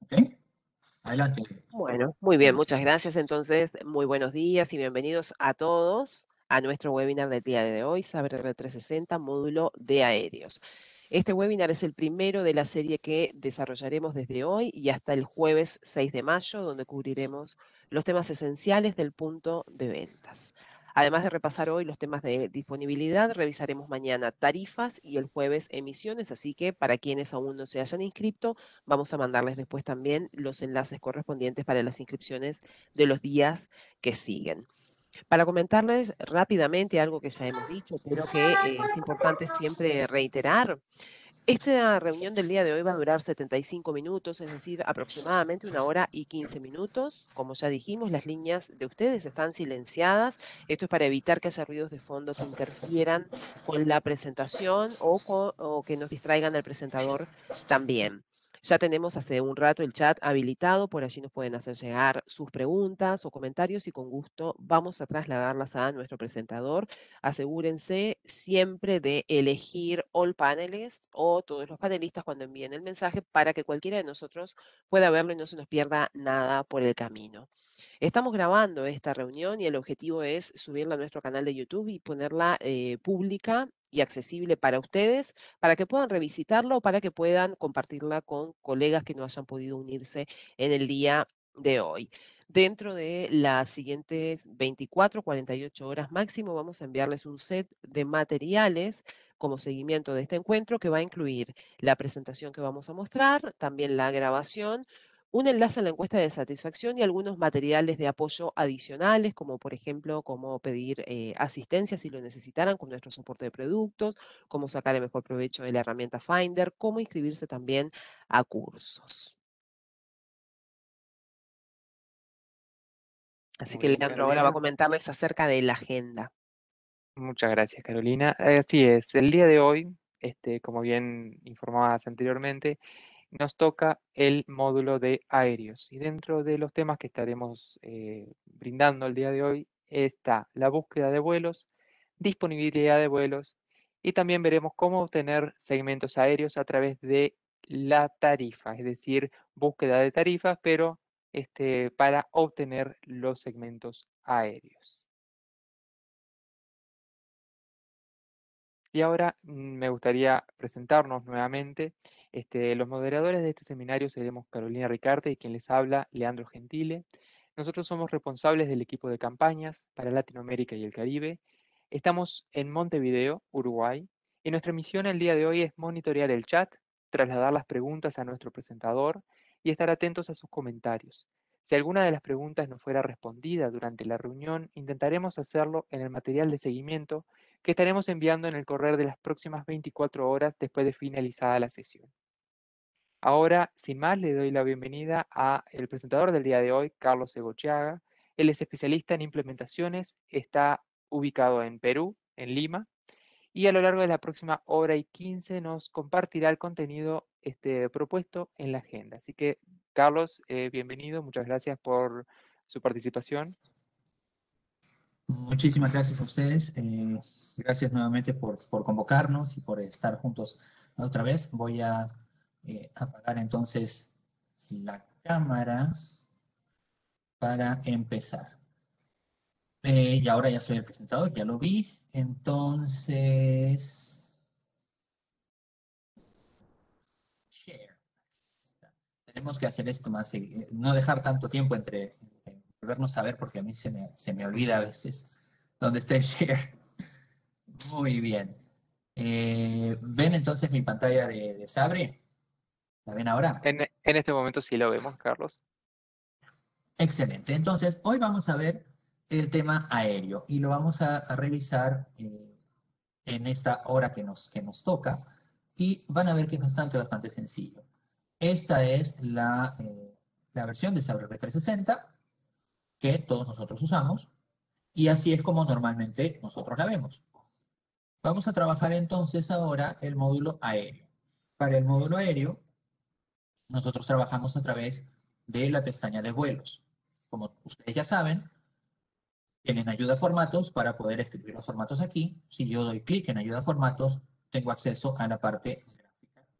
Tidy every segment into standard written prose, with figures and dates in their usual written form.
¿Ok? Adelante. Bueno, muy bien, muchas gracias. Entonces, muy buenos días y bienvenidos a todos a nuestro webinar del día de hoy, Saber R360, módulo de aéreos. Este webinar es el primero de la serie que desarrollaremos desde hoy y hasta el jueves 6 de mayo, donde cubriremos los temas esenciales del punto de ventas. Además de repasar hoy los temas de disponibilidad, revisaremos mañana tarifas y el jueves emisiones, así que para quienes aún no se hayan inscrito, vamos a mandarles después también los enlaces correspondientes para las inscripciones de los días que siguen. Para comentarles rápidamente algo que ya hemos dicho, pero que es importante siempre reiterar, esta reunión del día de hoy va a durar 75 minutos, es decir, aproximadamente 1 hora y 15 minutos. Como ya dijimos, las líneas de ustedes están silenciadas. Esto es para evitar que haya ruidos de fondo que interfieran con la presentación o que nos distraigan al presentador también. Ya tenemos hace un rato el chat habilitado, por allí nos pueden hacer llegar sus preguntas o comentarios y con gusto vamos a trasladarlas a nuestro presentador. Asegúrense siempre de elegir all panelists o todos los panelistas cuando envíen el mensaje para que cualquiera de nosotros pueda verlo y no se nos pierda nada por el camino. Estamos grabando esta reunión y el objetivo es subirla a nuestro canal de YouTube y ponerla pública y accesible para ustedes, para que puedan revisitarla o para que puedan compartirla con colegas que no hayan podido unirse en el día de hoy. Dentro de las siguientes 24, 48 horas máximo, vamos a enviarles un set de materiales como seguimiento de este encuentro que va a incluir la presentación que vamos a mostrar, también la grabación, un enlace a la encuesta de satisfacción y algunos materiales de apoyo adicionales, como por ejemplo, cómo pedir asistencia si lo necesitaran con nuestro soporte de productos, cómo sacar el mejor provecho de la herramienta Finder, cómo inscribirse también a cursos. Así Muy que bien, Leandro ahora va a Carolina. comentarles acerca de la agenda. Muchas gracias, Carolina. Así es, el día de hoy, como bien informabas anteriormente, nos toca el módulo de aéreos. Y dentro de los temas que estaremos brindando el día de hoy está la búsqueda de vuelos, disponibilidad de vuelos y también veremos cómo obtener segmentos aéreos a través de la tarifa, es decir, búsqueda de tarifas, pero para obtener los segmentos aéreos. Y ahora me gustaría presentarnos nuevamente. Los moderadores de este seminario seremos Carolina Ricarte y quien les habla, Leandro Gentile. Nosotros somos responsables del equipo de campañas para Latinoamérica y el Caribe. Estamos en Montevideo, Uruguay, y nuestra misión el día de hoy es monitorear el chat, trasladar las preguntas a nuestro presentador y estar atentos a sus comentarios. Si alguna de las preguntas no fuera respondida durante la reunión, intentaremos hacerlo en el material de seguimiento que estaremos enviando en el correr de las próximas 24 horas después de finalizada la sesión. Ahora, sin más, le doy la bienvenida a el presentador del día de hoy, Carlos Egochiaga. Él es especialista en implementaciones, está ubicado en Perú, en Lima, y a lo largo de la próxima hora y 15 nos compartirá el contenido propuesto en la agenda. Así que, Carlos, bienvenido, muchas gracias por su participación. Muchísimas gracias a ustedes. Gracias nuevamente por convocarnos y por estar juntos otra vez. Voy a apagar entonces la cámara para empezar. Y ahora ya soy el presentador, ya lo vi. Entonces, share. Tenemos que hacer esto más, no dejar tanto tiempo entre volvernos a ver porque a mí se me olvida a veces dónde está el share. Muy bien. ¿Ven entonces mi pantalla de Sabre? ¿La ven ahora? En este momento sí lo vemos, Carlos. Excelente. Entonces, hoy vamos a ver el tema aéreo y lo vamos a revisar en esta hora que nos toca y van a ver que es bastante sencillo. Esta es la versión de Sabre V360 que todos nosotros usamos y así es como normalmente nosotros la vemos. Vamos a trabajar entonces ahora el módulo aéreo. Para el módulo aéreo, nosotros trabajamos a través de la pestaña de vuelos. Como ustedes ya saben, tienen ayuda a formatos para poder escribir los formatos aquí. Si yo doy clic en ayuda a formatos, tengo acceso a la parte gráfica, que es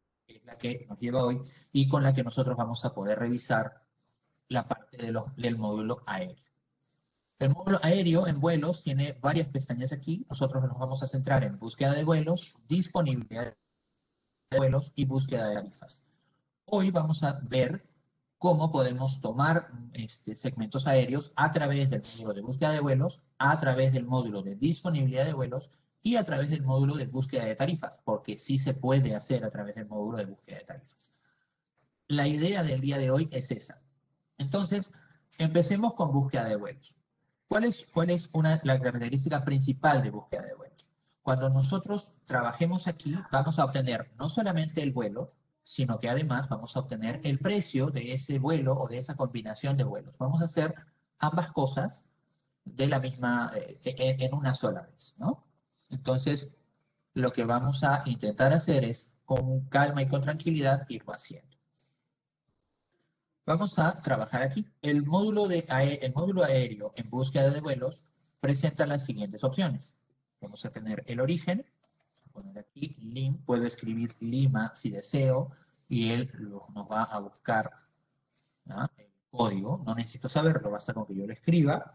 la que nos lleva hoy y con la que nosotros vamos a poder revisar la parte del módulo aéreo. El módulo aéreo en vuelos tiene varias pestañas aquí. Nosotros nos vamos a centrar en búsqueda de vuelos, disponibilidad de vuelos y búsqueda de tarifas. Hoy vamos a ver cómo podemos tomar segmentos aéreos a través del módulo de búsqueda de vuelos, a través del módulo de disponibilidad de vuelos y a través del módulo de búsqueda de tarifas, porque sí se puede hacer a través del módulo de búsqueda de tarifas. La idea del día de hoy es esa. Entonces, empecemos con búsqueda de vuelos. ¿Cuál es la característica principal de búsqueda de vuelos? Cuando nosotros trabajemos aquí, vamos a obtener no solamente el vuelo, sino que además vamos a obtener el precio de ese vuelo o de esa combinación de vuelos. Vamos a hacer ambas cosas de la misma, en una sola vez, ¿no? Entonces, lo que vamos a intentar hacer es, con calma y con tranquilidad, irlo haciendo. Vamos a trabajar aquí. El módulo aéreo en búsqueda de vuelos presenta las siguientes opciones. Vamos a tener el origen, poner aquí LIM, puedo escribir Lima si deseo, y él nos va a buscar, ¿no?, el código. No necesito saberlo, basta con que yo lo escriba.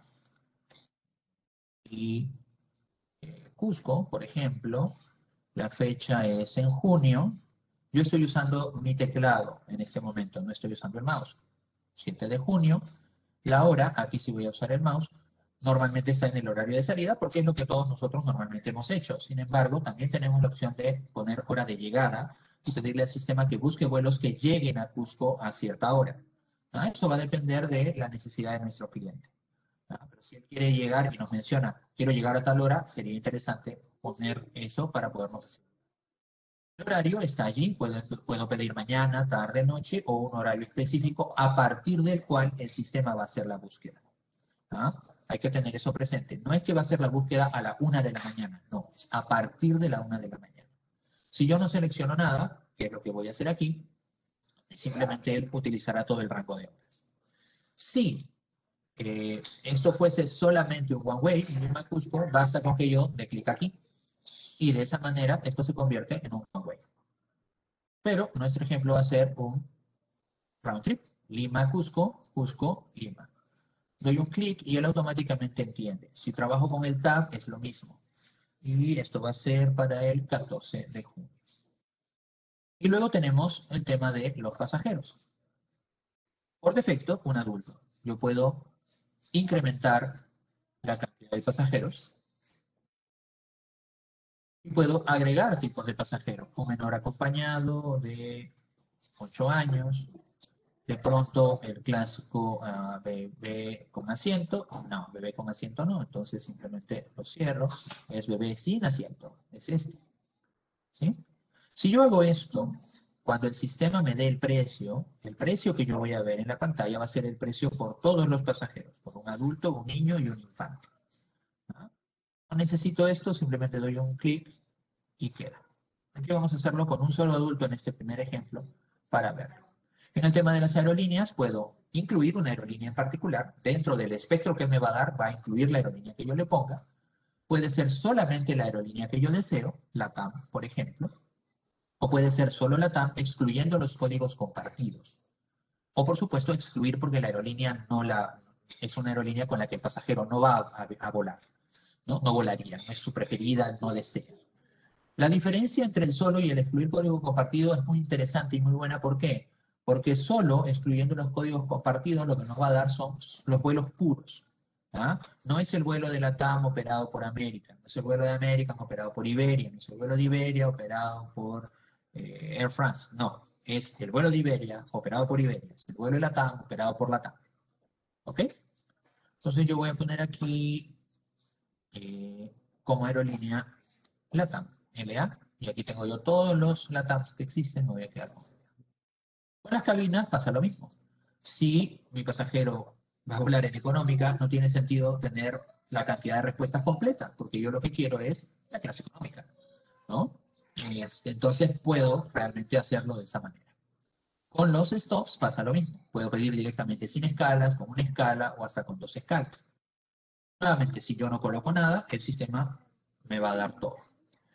Y Cusco, por ejemplo, la fecha es en junio. Yo estoy usando mi teclado en este momento, no estoy usando el mouse. 7 de junio. La hora, aquí sí voy a usar el mouse, normalmente está en el horario de salida porque es lo que todos nosotros normalmente hemos hecho. Sin embargo, también tenemos la opción de poner hora de llegada y pedirle al sistema que busque vuelos que lleguen a Cusco a cierta hora. Eso va a depender de la necesidad de nuestro cliente. Pero si él quiere llegar y nos menciona, quiero llegar a tal hora, sería interesante poner eso para podernos hacer. El horario está allí, puedo pedir mañana, tarde, noche o un horario específico a partir del cual el sistema va a hacer la búsqueda. Hay que tener eso presente. No es que va a hacer la búsqueda a la 1 de la mañana, no, es a partir de la 1 de la mañana. Si yo no selecciono nada, que es lo que voy a hacer aquí, simplemente él utilizará todo el rango de horas. Si esto fuese solamente un one way, Lima Cusco, basta con que yo dé clic aquí. Y de esa manera esto se convierte en un one way. Pero nuestro ejemplo va a ser un round trip. Lima, Cusco, Cusco, Lima. Doy un clic y él automáticamente entiende. Si trabajo con el tab es lo mismo. Y esto va a ser para el 14 de junio. Y luego tenemos el tema de los pasajeros. Por defecto, un adulto. Yo puedo incrementar la cantidad de pasajeros y puedo agregar tipos de pasajeros. Un menor acompañado de 8 años. De pronto el clásico bebé con asiento. No, bebé con asiento no. Entonces simplemente lo cierro. Es bebé sin asiento. Es este. ¿Sí? Si yo hago esto, cuando el sistema me dé el precio que yo voy a ver en la pantalla va a ser el precio por todos los pasajeros, por un adulto, un niño y un infante. No necesito esto, simplemente doy un clic y queda. Aquí vamos a hacerlo con un solo adulto en este primer ejemplo para verlo. En el tema de las aerolíneas, puedo incluir una aerolínea en particular. Dentro del espectro que me va a dar, va a incluir la aerolínea que yo le ponga. Puede ser solamente la aerolínea que yo deseo, la TAM, por ejemplo. O puede ser solo la TAM, excluyendo los códigos compartidos. O, por supuesto, excluir porque la aerolínea es una aerolínea con la que el pasajero no va a volar. No volaría, no es su preferida, no desea. La diferencia entre el solo y el excluir código compartido es muy interesante y muy buena. ¿Por qué? Porque solo excluyendo los códigos compartidos lo que nos va a dar son los vuelos puros. No es el vuelo de la TAM operado por América, no es el vuelo de América operado por Iberia, no es el vuelo de Iberia operado por Air France, no. Es el vuelo de Iberia operado por Iberia, es el vuelo de la TAM operado por la TAM. ¿Ok? Entonces yo voy a poner aquí como aerolínea LATAM, LA, y aquí tengo yo todos los LATAMs que existen, me voy a quedar con LA. Con las cabinas pasa lo mismo. Si mi pasajero va a volar en económica, no tiene sentido tener la cantidad de respuestas completa, porque yo lo que quiero es la clase económica, ¿no? Entonces puedo realmente hacerlo de esa manera. Con los stops pasa lo mismo. Puedo pedir directamente sin escalas, con una escala o hasta con 2 escalas. Nuevamente, si yo no coloco nada, el sistema me va a dar todo.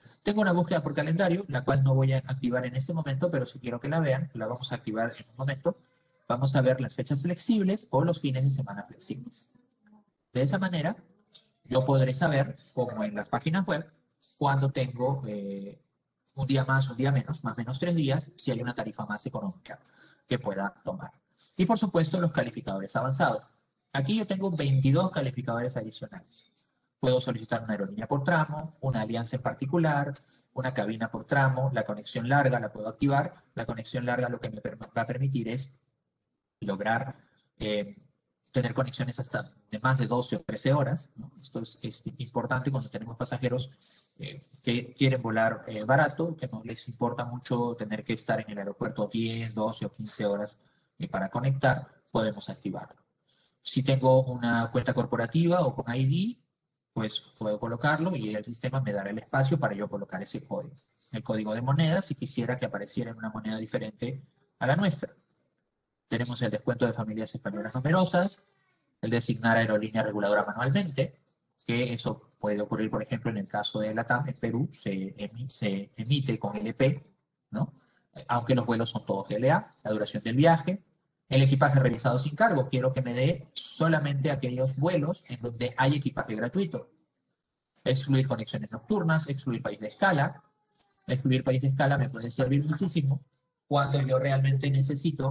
Tengo una búsqueda por calendario, la cual no voy a activar en este momento, pero si quiero que la vean, la vamos a activar en un momento. Vamos a ver las fechas flexibles o los fines de semana flexibles. De esa manera, yo podré saber, como en las páginas web, cuando tengo un día más, un día menos, más o menos 3 días, si hay una tarifa más económica que pueda tomar. Y por supuesto, los calificadores avanzados. Aquí yo tengo 22 calificadores adicionales. Puedo solicitar una aerolínea por tramo, una alianza en particular, una cabina por tramo, la conexión larga la puedo activar. La conexión larga lo que me va a permitir es lograr tener conexiones hasta de más de 12 o 13 horas, ¿no? Esto es importante cuando tenemos pasajeros que quieren volar barato, que no les importa mucho tener que estar en el aeropuerto 10, 12 o 15 horas para conectar, podemos activarlo. Si tengo una cuenta corporativa o con ID, pues puedo colocarlo y el sistema me dará el espacio para yo colocar ese código. El código de moneda, si quisiera que apareciera en una moneda diferente a la nuestra. Tenemos el descuento de familias españolas numerosas, el designar aerolínea reguladora manualmente, que eso puede ocurrir, por ejemplo, en el caso de LATAM, en Perú se emite con LP, ¿no? Aunque los vuelos son todos LA, la duración del viaje, el equipaje revisado sin cargo, quiero que me dé solamente aquellos vuelos en donde hay equipaje gratuito. Excluir conexiones nocturnas, excluir país de escala. Excluir país de escala me puede servir muchísimo cuando yo realmente necesito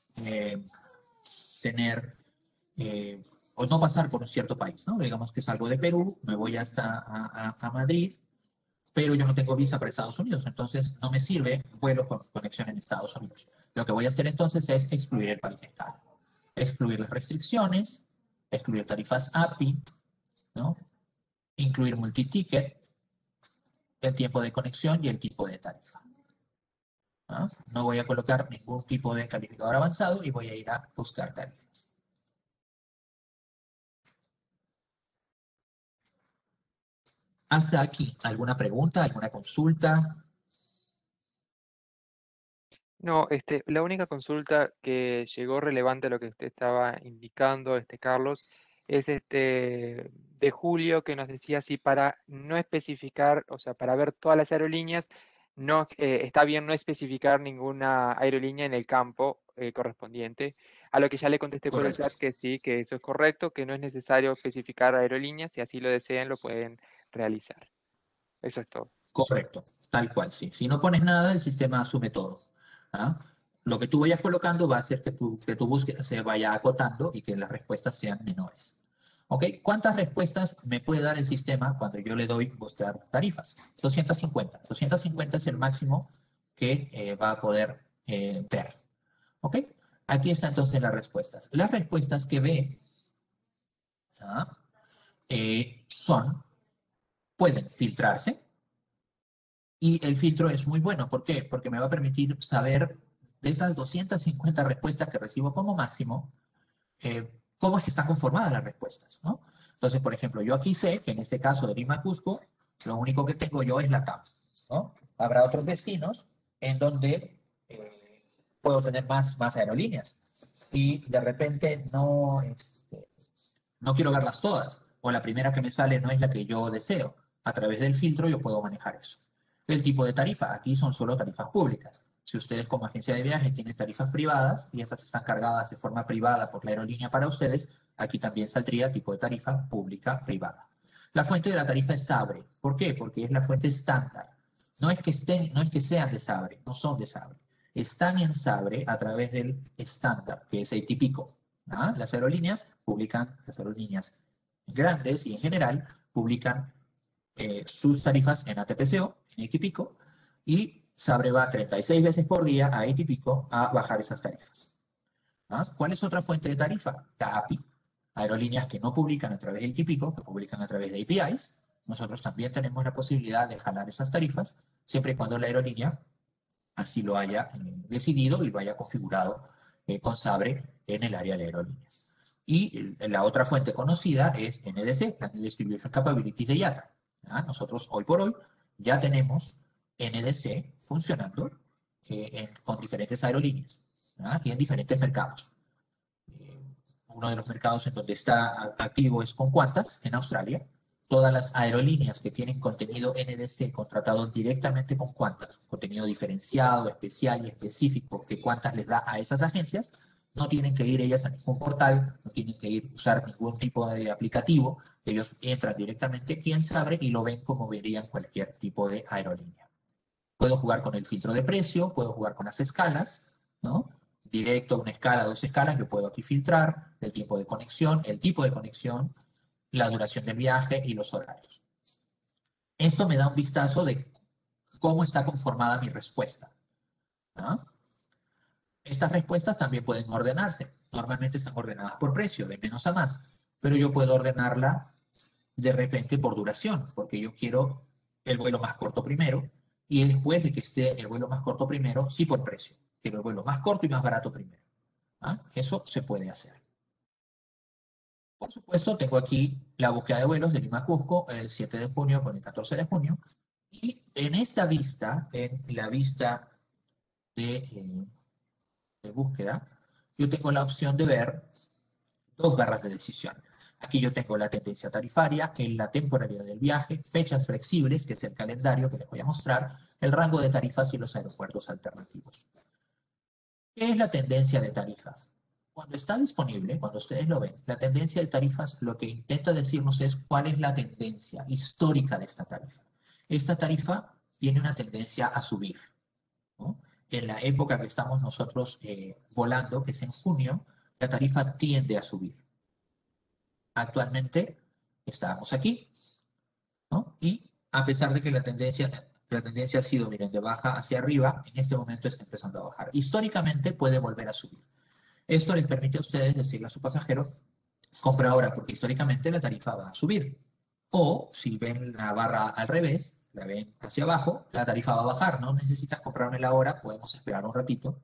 tener o no pasar por un cierto país, ¿no? Digamos que salgo de Perú, me voy hasta a Madrid, pero yo no tengo visa para Estados Unidos, entonces no me sirve vuelos con conexión en Estados Unidos. Lo que voy a hacer entonces es excluir el país de escala, excluir las restricciones, excluir tarifas API, ¿no? Incluir multiticket, el tiempo de conexión y el tipo de tarifa. ¿No? No voy a colocar ningún tipo de calificador avanzado y voy a ir a buscar tarifas. Hasta aquí, ¿alguna pregunta, alguna consulta? No, la única consulta que llegó relevante a lo que usted estaba indicando, Carlos, es de Julio, que nos decía si para no especificar, o sea, para ver todas las aerolíneas, no está bien no especificar ninguna aerolínea en el campo correspondiente, a lo que ya le contesté por el Correcto. chat que sí, que eso es correcto, que no es necesario especificar aerolíneas, si así lo desean, lo pueden realizar. Eso es todo. Correcto, tal cual, sí. Si no pones nada, el sistema asume todo. ¿Ah? Lo que tú vayas colocando va a hacer que tu búsqueda se vaya acotando y que las respuestas sean menores. ¿Ok? ¿Cuántas respuestas me puede dar el sistema cuando yo le doy buscar tarifas? 250. 250 es el máximo que va a poder ver. ¿Ok? Aquí están entonces las respuestas. Las respuestas que ve ¿ah? Pueden filtrarse. Y el filtro es muy bueno. ¿Por qué? Porque me va a permitir saber de esas 250 respuestas que recibo como máximo, cómo es que están conformadas las respuestas, ¿no? Entonces, por ejemplo, yo aquí sé que en este caso de Lima Cusco, lo único que tengo yo es la TAM, ¿no? Habrá otros destinos en donde puedo tener más aerolíneas y de repente no quiero verlas todas o la primera que me sale no es la que yo deseo. A través del filtro yo puedo manejar eso. El tipo de tarifa, aquí son solo tarifas públicas. Si ustedes como agencia de viajes tienen tarifas privadas y estas están cargadas de forma privada por la aerolínea para ustedes, aquí también saldría tipo de tarifa pública-privada. La fuente de la tarifa es Sabre. ¿Por qué? Porque es la fuente estándar. No es que sean de Sabre, no son de Sabre. Están en Sabre a través del estándar, que es atípico. ¿Ah? Las aerolíneas grandes y en general publican sus tarifas en ATPCO, en atípico, y Sabre va 36 veces por día a atípico a bajar esas tarifas. ¿Ah? ¿Cuál es otra fuente de tarifa? La API. Aerolíneas que no publican a través de atípico, que publican a través de APIs. Nosotros también tenemos la posibilidad de jalar esas tarifas, siempre y cuando la aerolínea así lo haya decidido y lo haya configurado con Sabre en el área de aerolíneas. Y la otra fuente conocida es NDC, la New Distribution Capabilities de IATA. ¿Ah? Nosotros hoy por hoy ya tenemos NDC funcionando con diferentes aerolíneas, ¿ah? Y en diferentes mercados. Uno de los mercados en donde está activo es con Qantas, en Australia, todas las aerolíneas que tienen contenido NDC contratado directamente con Qantas, contenido diferenciado, especial y específico que Qantas les da a esas agencias, no tienen que ir ellas a ningún portal, no tienen que ir a usar ningún tipo de aplicativo, ellos entran directamente aquí en Sabre y lo ven como verían cualquier tipo de aerolínea. Puedo jugar con el filtro de precio, puedo jugar con las escalas, ¿no? Directo, una escala, dos escalas, yo puedo aquí filtrar el tiempo de conexión, el tipo de conexión, la duración del viaje y los horarios. Esto me da un vistazo de cómo está conformada mi respuesta, ¿no? Estas respuestas también pueden ordenarse. Normalmente están ordenadas por precio, de menos a más, pero yo puedo ordenarla de repente por duración, porque yo quiero el vuelo más corto primero, y después de que esté el vuelo más corto primero, sí por precio. Quiero el vuelo más corto y más barato primero. ¿Ah? Eso se puede hacer. Por supuesto, tengo aquí la búsqueda de vuelos de Lima a Cusco el 7 de junio con el 14 de junio. Y en esta vista, en la vista de búsqueda, yo tengo la opción de ver dos barras de decisión. Aquí yo tengo la tendencia tarifaria, en la temporalidad del viaje, fechas flexibles, que es el calendario que les voy a mostrar, el rango de tarifas y los aeropuertos alternativos. ¿Qué es la tendencia de tarifas? Cuando está disponible, cuando ustedes lo ven, la tendencia de tarifas lo que intenta decirnos es cuál es la tendencia histórica de esta tarifa. Esta tarifa tiene una tendencia a subir, ¿no? En la época que estamos nosotros volando, que es en junio, la tarifa tiende a subir. Actualmente estamos aquí, ¿no? Y a pesar de que la tendencia ha sido, miren, de baja hacia arriba, en este momento está empezando a bajar. Históricamente puede volver a subir. Esto les permite a ustedes decirle a su pasajero, compra ahora, porque históricamente la tarifa va a subir. O si ven la barra al revés, la ven hacia abajo, la tarifa va a bajar. No necesitas comprármela ahora, podemos esperar un ratito,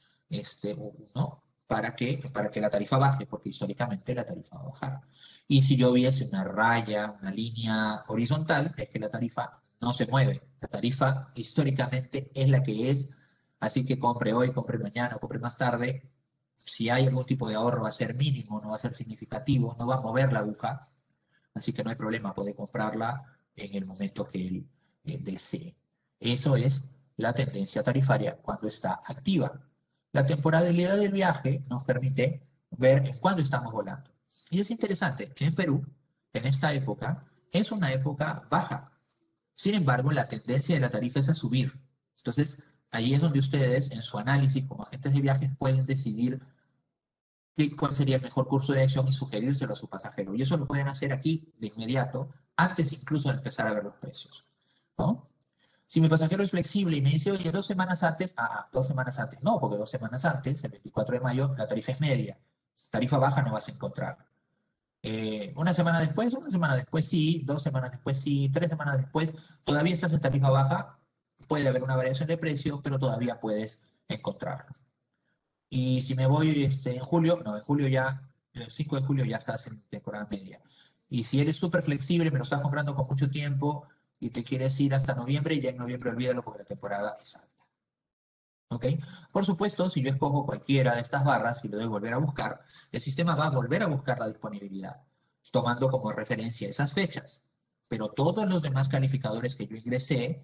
¿no? Para que la tarifa baje, porque históricamente la tarifa va a bajar. Y si yo viese una raya, una línea horizontal, es que la tarifa no se mueve. La tarifa históricamente es la que es, así que compre hoy, compre mañana, compre más tarde. Si hay algún tipo de ahorro va a ser mínimo, no va a ser significativo, no va a mover la aguja, así que no hay problema, puede comprarla en el momento que él desee. Eso es la tendencia tarifaria cuando está activa. La temporalidad del viaje nos permite ver en cuándo estamos volando. Y es interesante que en Perú, en esta época, es una época baja. Sin embargo, la tendencia de la tarifa es a subir. Entonces, ahí es donde ustedes, en su análisis como agentes de viajes, pueden decidir cuál sería el mejor curso de acción y sugerírselo a su pasajero. Y eso lo pueden hacer aquí de inmediato, antes incluso de empezar a ver los precios, ¿no? Si mi pasajero es flexible y me dice, oye, 2 semanas antes, 2 semanas antes, no, porque 2 semanas antes, el 24 de mayo, la tarifa es media. Tarifa baja no vas a encontrar. Una semana después sí, 2 semanas después sí, 3 semanas después, todavía estás en tarifa baja, puede haber una variación de precios, pero todavía puedes encontrarlo. Y si me voy en julio, no, en julio ya, el 5 de julio ya estás en temporada media. Y si eres súper flexible, me lo estás comprando con mucho tiempo y te quieres ir hasta noviembre, ya en noviembre olvídalo porque la temporada es alta. ¿Ok? Por supuesto, si yo escojo cualquiera de estas barras y le doy volver a buscar, el sistema va a volver a buscar la disponibilidad, tomando como referencia esas fechas. Pero todos los demás calificadores que yo ingresé,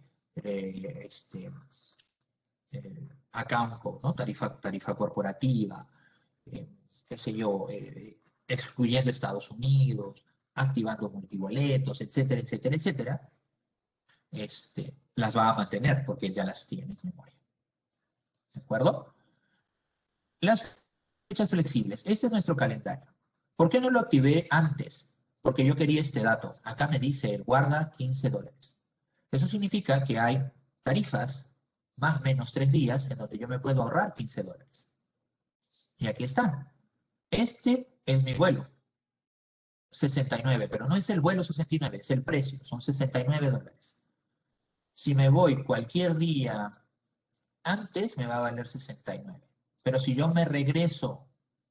account code, ¿no? Tarifa corporativa, qué sé yo, excluyendo Estados Unidos, activando multiboletos, etcétera, etcétera, etcétera, las va a mantener porque él ya las tiene en memoria. ¿De acuerdo? Las fechas flexibles. Este es nuestro calendario. ¿Por qué no lo activé antes? Porque yo quería este dato. Acá me dice, guarda $15. Eso significa que hay tarifas más o menos 3 días en donde yo me puedo ahorrar $15. Y aquí está. Este es mi vuelo. 69, pero no es el vuelo 69, es el precio, son $69. Si me voy cualquier día antes, me va a valer 69. Pero si yo me regreso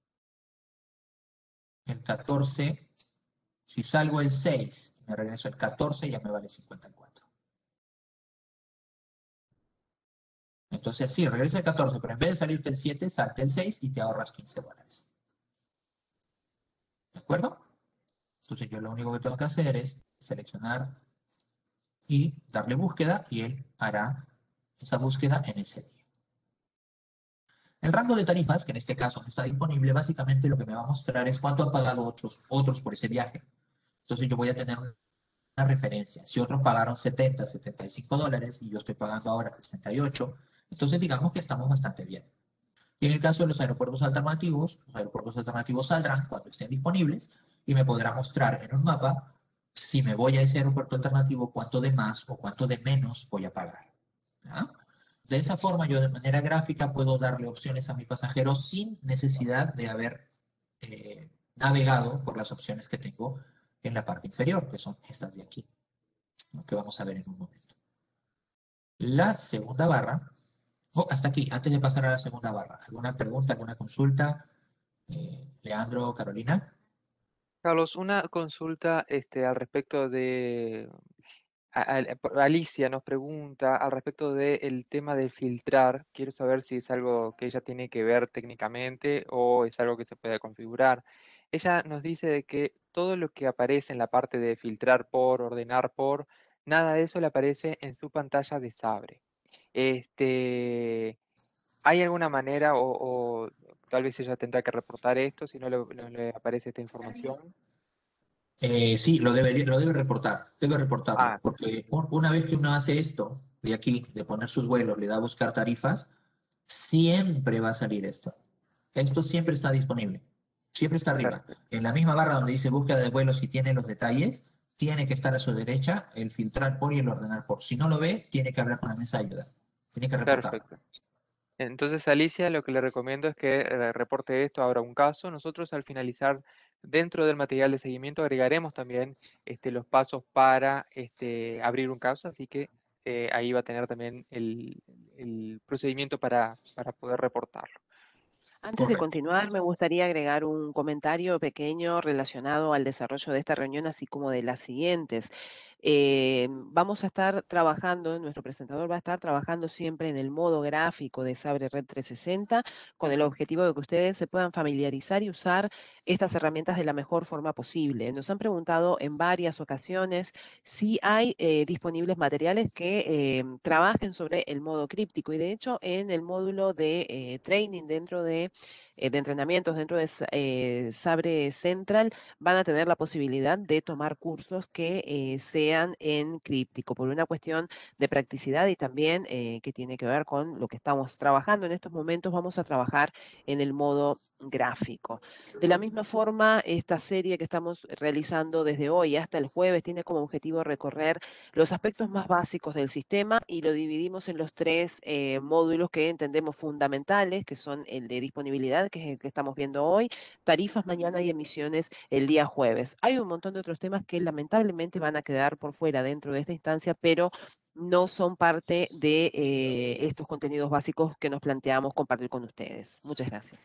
el 14, si salgo el 6 y me regreso el 14, ya me vale 54. Entonces, sí, regresa el 14, pero en vez de salirte el 7, salte el 6 y te ahorras $15. ¿De acuerdo? Entonces yo lo único que tengo que hacer es seleccionar y darle búsqueda y él hará esa búsqueda en ese día. El rango de tarifas, que en este caso no está disponible, básicamente lo que me va a mostrar es cuánto han pagado otros por ese viaje. Entonces yo voy a tener una referencia. Si otros pagaron 70, 75 dólares y yo estoy pagando ahora 68, entonces digamos que estamos bastante bien. Y en el caso de los aeropuertos alternativos saldrán cuando estén disponibles y me podrá mostrar en un mapa si me voy a ese aeropuerto alternativo cuánto de más o cuánto de menos voy a pagar. ¿Ya? De esa forma yo de manera gráfica puedo darle opciones a mi pasajero sin necesidad de haber navegado por las opciones que tengo en la parte inferior, que son estas de aquí, ¿no? Que vamos a ver en un momento. La segunda barra, hasta aquí, antes de pasar a la segunda barra, ¿alguna pregunta, alguna consulta? Leandro, Carolina. Carlos, una consulta al respecto de Alicia nos pregunta al respecto del tema de filtrar. Quiero saber si es algo que ella tiene que ver técnicamente o es algo que se puede configurar. Ella nos dice de que todo lo que aparece en la parte de filtrar por, ordenar por, nada de eso le aparece en su pantalla de Sabre. ¿Hay alguna manera o tal vez ella tendrá que reportar esto si no le aparece esta información? Sí, lo debe reportar, debe reportarlo, Ah, porque una vez que uno hace esto, de aquí, de poner sus vuelos, le da a buscar tarifas, siempre va a salir esto. Esto siempre está disponible, siempre está arriba. perfecto. En la misma barra donde dice búsqueda de vuelos y tiene los detalles, tiene que estar a su derecha el filtrar por y el ordenar por. Si no lo ve, tiene que hablar con la mesa de ayuda, tiene que reportarlo. Perfecto. Entonces, Alicia, lo que le recomiendo es que reporte esto, ahora un caso. Nosotros al finalizar, dentro del material de seguimiento, agregaremos también los pasos para abrir un caso, así que ahí va a tener también el procedimiento para poder reportarlo. Antes de Correcto. continuar, me gustaría agregar un comentario pequeño relacionado al desarrollo de esta reunión, así como de las siguientes. Vamos a estar trabajando, nuestro presentador va a estar trabajando siempre en el modo gráfico de Sabre Red 360, con el objetivo de que ustedes se puedan familiarizar y usar estas herramientas de la mejor forma posible. Nos han preguntado en varias ocasiones si hay disponibles materiales que trabajen sobre el modo críptico, y de hecho en el módulo de training dentro de entrenamientos dentro de Sabre Central van a tener la posibilidad de tomar cursos que sean en críptico, por una cuestión de practicidad y también que tiene que ver con lo que estamos trabajando. En estos momentos vamos a trabajar en el modo gráfico. De la misma forma, esta serie que estamos realizando desde hoy hasta el jueves tiene como objetivo recorrer los aspectos más básicos del sistema y lo dividimos en los tres módulos que entendemos fundamentales, que son el de disponibilidad, que es el que estamos viendo hoy, tarifas mañana y emisiones el día jueves. Hay un montón de otros temas que lamentablemente van a quedar por fuera dentro de esta instancia, pero no son parte de estos contenidos básicos que nos planteamos compartir con ustedes. Muchas gracias.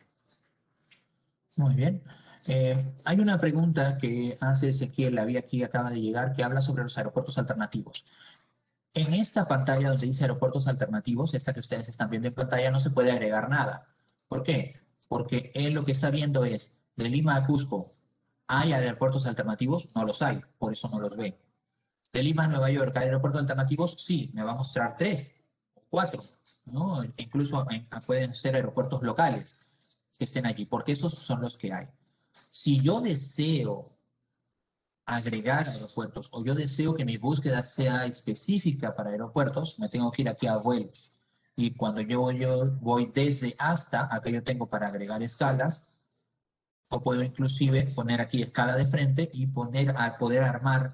Muy bien. Hay una pregunta que hace Ezequiel, la vi aquí, acaba de llegar, que habla sobre los aeropuertos alternativos. En esta pantalla donde dice aeropuertos alternativos, esta que ustedes están viendo en pantalla, no se puede agregar nada. ¿Por qué? Porque él lo que está viendo es, de Lima a Cusco, ¿hay aeropuertos alternativos? No los hay, por eso no los ve. De Lima a Nueva York, ¿hay aeropuertos alternativos? Sí, me va a mostrar 3 o 4, ¿no? Incluso pueden ser aeropuertos locales que estén allí, porque esos son los que hay. Si yo deseo agregar aeropuertos o yo deseo que mi búsqueda sea específica para aeropuertos, me tengo que ir aquí a vuelos. Y cuando yo voy desde hasta, acá yo tengo para agregar escalas, o puedo inclusive poner aquí escala de frente y poder armar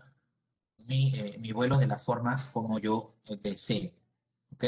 mi vuelo de la forma como yo desee. ¿Ok?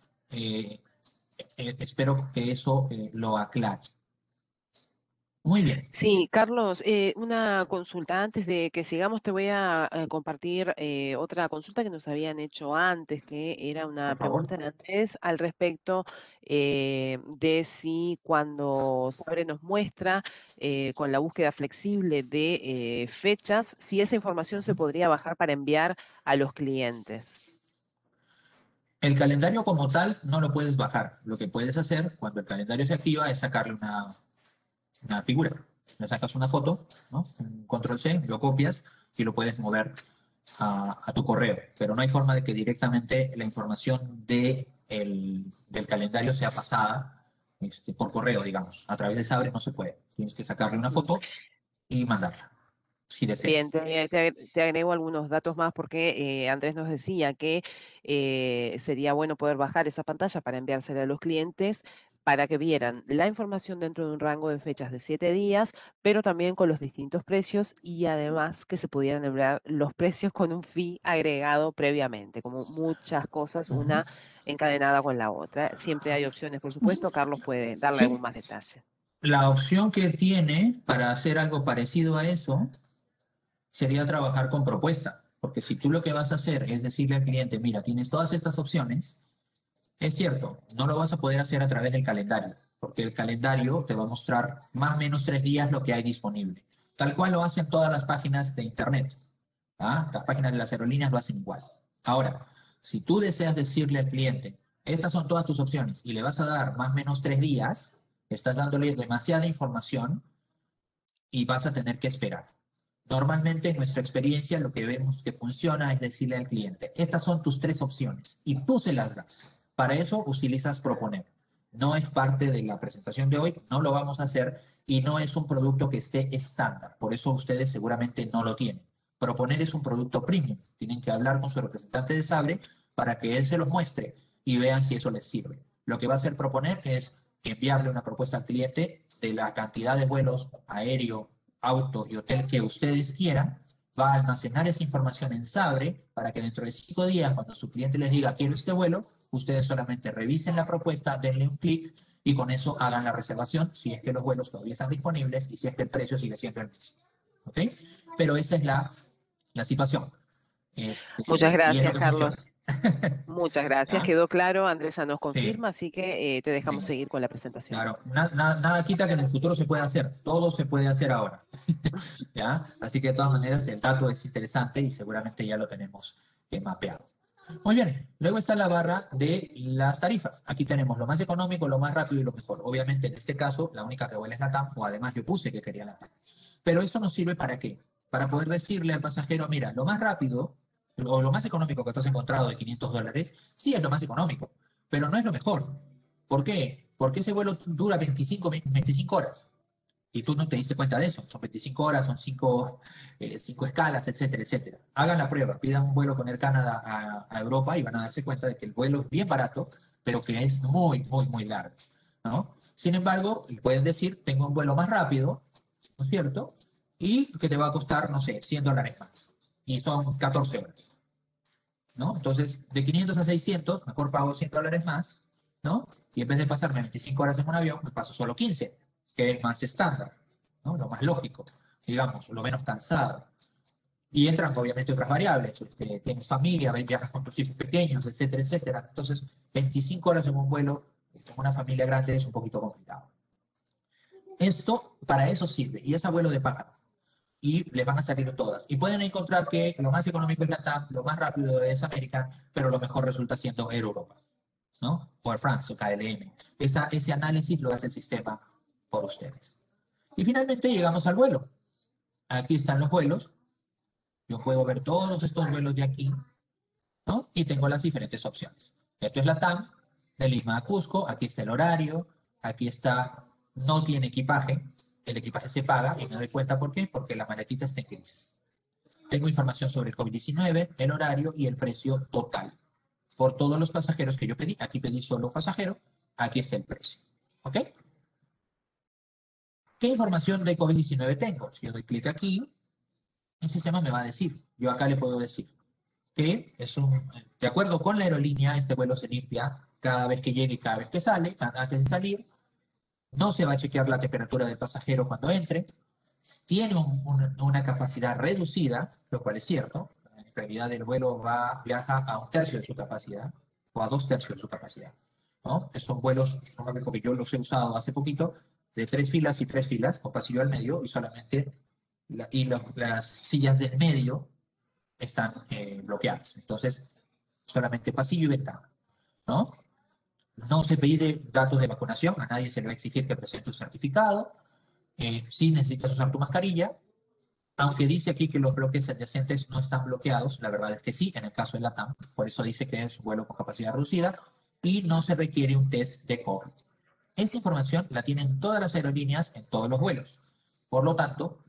Espero que eso lo aclare. Muy bien. Sí, Carlos, una consulta. Antes de que sigamos, te voy a compartir otra consulta que nos habían hecho antes, que era una Por favor. pregunta de Andrés al respecto de si cuando Sabre nos muestra con la búsqueda flexible de fechas, si esa información se podría bajar para enviar a los clientes. El calendario como tal no lo puedes bajar. Lo que puedes hacer cuando el calendario se activa es sacarle una figura. le sacas una foto, ¿no? Un control C, lo copias y lo puedes mover a tu correo. Pero no hay forma de que directamente la información del calendario sea pasada por correo, digamos. A través de Sabre no se puede. Tienes que sacarle una foto y mandarla, si Bien, deseas. te agrego algunos datos más porque Andrés nos decía que sería bueno poder bajar esa pantalla para enviársela a los clientes para que vieran la información dentro de un rango de fechas de 7 días, pero también con los distintos precios y además que se pudieran enviar los precios con un fee agregado previamente, como muchas cosas, Ujú. una encadenada con la otra. Siempre hay opciones, por supuesto. Carlos puede darle Sí. algún más detalle. La opción que tiene para hacer algo parecido a eso sería trabajar con propuesta. Porque si tú lo que vas a hacer es decirle al cliente, mira, tienes todas estas opciones, es cierto, no lo vas a poder hacer a través del calendario, porque el calendario te va a mostrar más o menos 3 días lo que hay disponible. Tal cual lo hacen todas las páginas de Internet. ¿Ah? Las páginas de las aerolíneas lo hacen igual. Ahora, si tú deseas decirle al cliente, estas son todas tus opciones y le vas a dar más o menos 3 días, estás dándole demasiada información y vas a tener que esperar. Normalmente en nuestra experiencia lo que vemos que funciona es decirle al cliente, estas son tus 3 opciones y tú se las das. Para eso utilizas proponer. No es parte de la presentación de hoy, no lo vamos a hacer y no es un producto que esté estándar. Por eso ustedes seguramente no lo tienen. Proponer es un producto premium. Tienen que hablar con su representante de Sabre para que él se los muestre y vean si eso les sirve. Lo que va a hacer proponer es enviarle una propuesta al cliente de la cantidad de vuelos aéreo, auto y hotel que ustedes quieran, va a almacenar esa información en Sabre para que dentro de 5 días, cuando su cliente les diga quiero este vuelo, ustedes solamente revisen la propuesta, denle un clic y con eso hagan la reservación si es que los vuelos todavía están disponibles y si es que el precio sigue siendo el mismo. ¿Ok? Pero esa es la situación. Muchas Y es lo gracias, que Carlos. funciona. Muchas gracias, ¿Ya? quedó claro. Andrés ya nos Sí, confirma, así que te dejamos sí. seguir con la presentación. Claro, nada quita que en el futuro se pueda hacer, todo se puede hacer ahora. ¿Ya? Así que de todas maneras el dato es interesante y seguramente ya lo tenemos mapeado. Muy bien, luego está la barra de las tarifas. Aquí tenemos lo más económico, lo más rápido y lo mejor. Obviamente en este caso la única que vuela es la TAM, o además yo puse que quería la TAM. Pero esto nos sirve para qué? Para poder decirle al pasajero, mira, lo más rápido o lo más económico que tú has encontrado de $500, sí es lo más económico, pero no es lo mejor. ¿Por qué? Porque ese vuelo dura 25 horas y tú no te diste cuenta de eso. Son 25 horas, son 5 escalas, etcétera, etcétera. Hagan la prueba, pidan un vuelo con Air Canada a Europa y van a darse cuenta de que el vuelo es bien barato, pero que es muy, muy, muy largo, ¿no? Sin embargo, pueden decir, tengo un vuelo más rápido, ¿no es cierto? Y que te va a costar, no sé, $100 más. Y son 14 horas, ¿no? Entonces, de 500 a 600, mejor pago $100 más, ¿no? Y en vez de pasarme 25 horas en un avión, me paso solo 15, que es más estándar, ¿no? Lo más lógico, digamos, lo menos cansado. Y entran obviamente otras variables, tienes familia, viajas con tus hijos pequeños, etcétera, etcétera. Entonces, 25 horas en un vuelo con una familia grande es un poquito complicado. Esto, para eso sirve, y es abuelo de pájaro. Y les van a salir todas. Y pueden encontrar que lo más económico es LATAM, lo más rápido es American, pero lo mejor resulta siendo Air Europa, ¿no? O Air France o KLM. Ese análisis lo hace el sistema por ustedes. Y finalmente llegamos al vuelo. Aquí están los vuelos. Yo puedo ver todos estos vuelos de aquí, ¿no? Y tengo las diferentes opciones. Esto es LATAM, de Lima a Cusco. Aquí está el horario. Aquí está, no tiene equipaje. El equipaje se paga y me doy cuenta por qué, porque la maletita está en gris. Tengo información sobre el COVID-19, el horario y el precio total por todos los pasajeros que yo pedí. Aquí pedí solo un pasajero, aquí está el precio. ¿Ok? ¿Qué información de COVID-19 tengo? Si yo doy clic aquí, el sistema me va a decir. Yo acá le puedo decir que de acuerdo con la aerolínea, este vuelo se limpia cada vez que llegue y cada vez que sale, antes de salir. No se va a chequear la temperatura del pasajero cuando entre. Tiene una capacidad reducida, lo cual es cierto. En realidad el vuelo viaja a 1/3 de su capacidad o a 2/3 de su capacidad, ¿no? Son vuelos, porque yo los he usado hace poquito, de 3 filas y 3 filas, con pasillo al medio y solamente las sillas del medio están bloqueadas. Entonces, solamente pasillo y ventana, ¿no? No se pide datos de vacunación, a nadie se le va a exigir que presente un certificado. sí necesitas usar tu mascarilla, aunque dice aquí que los bloques adyacentes no están bloqueados, la verdad es que sí, en el caso de LATAM, por eso dice que es vuelo con capacidad reducida y no se requiere un test de COVID. Esta información la tienen todas las aerolíneas en todos los vuelos. Por lo tanto,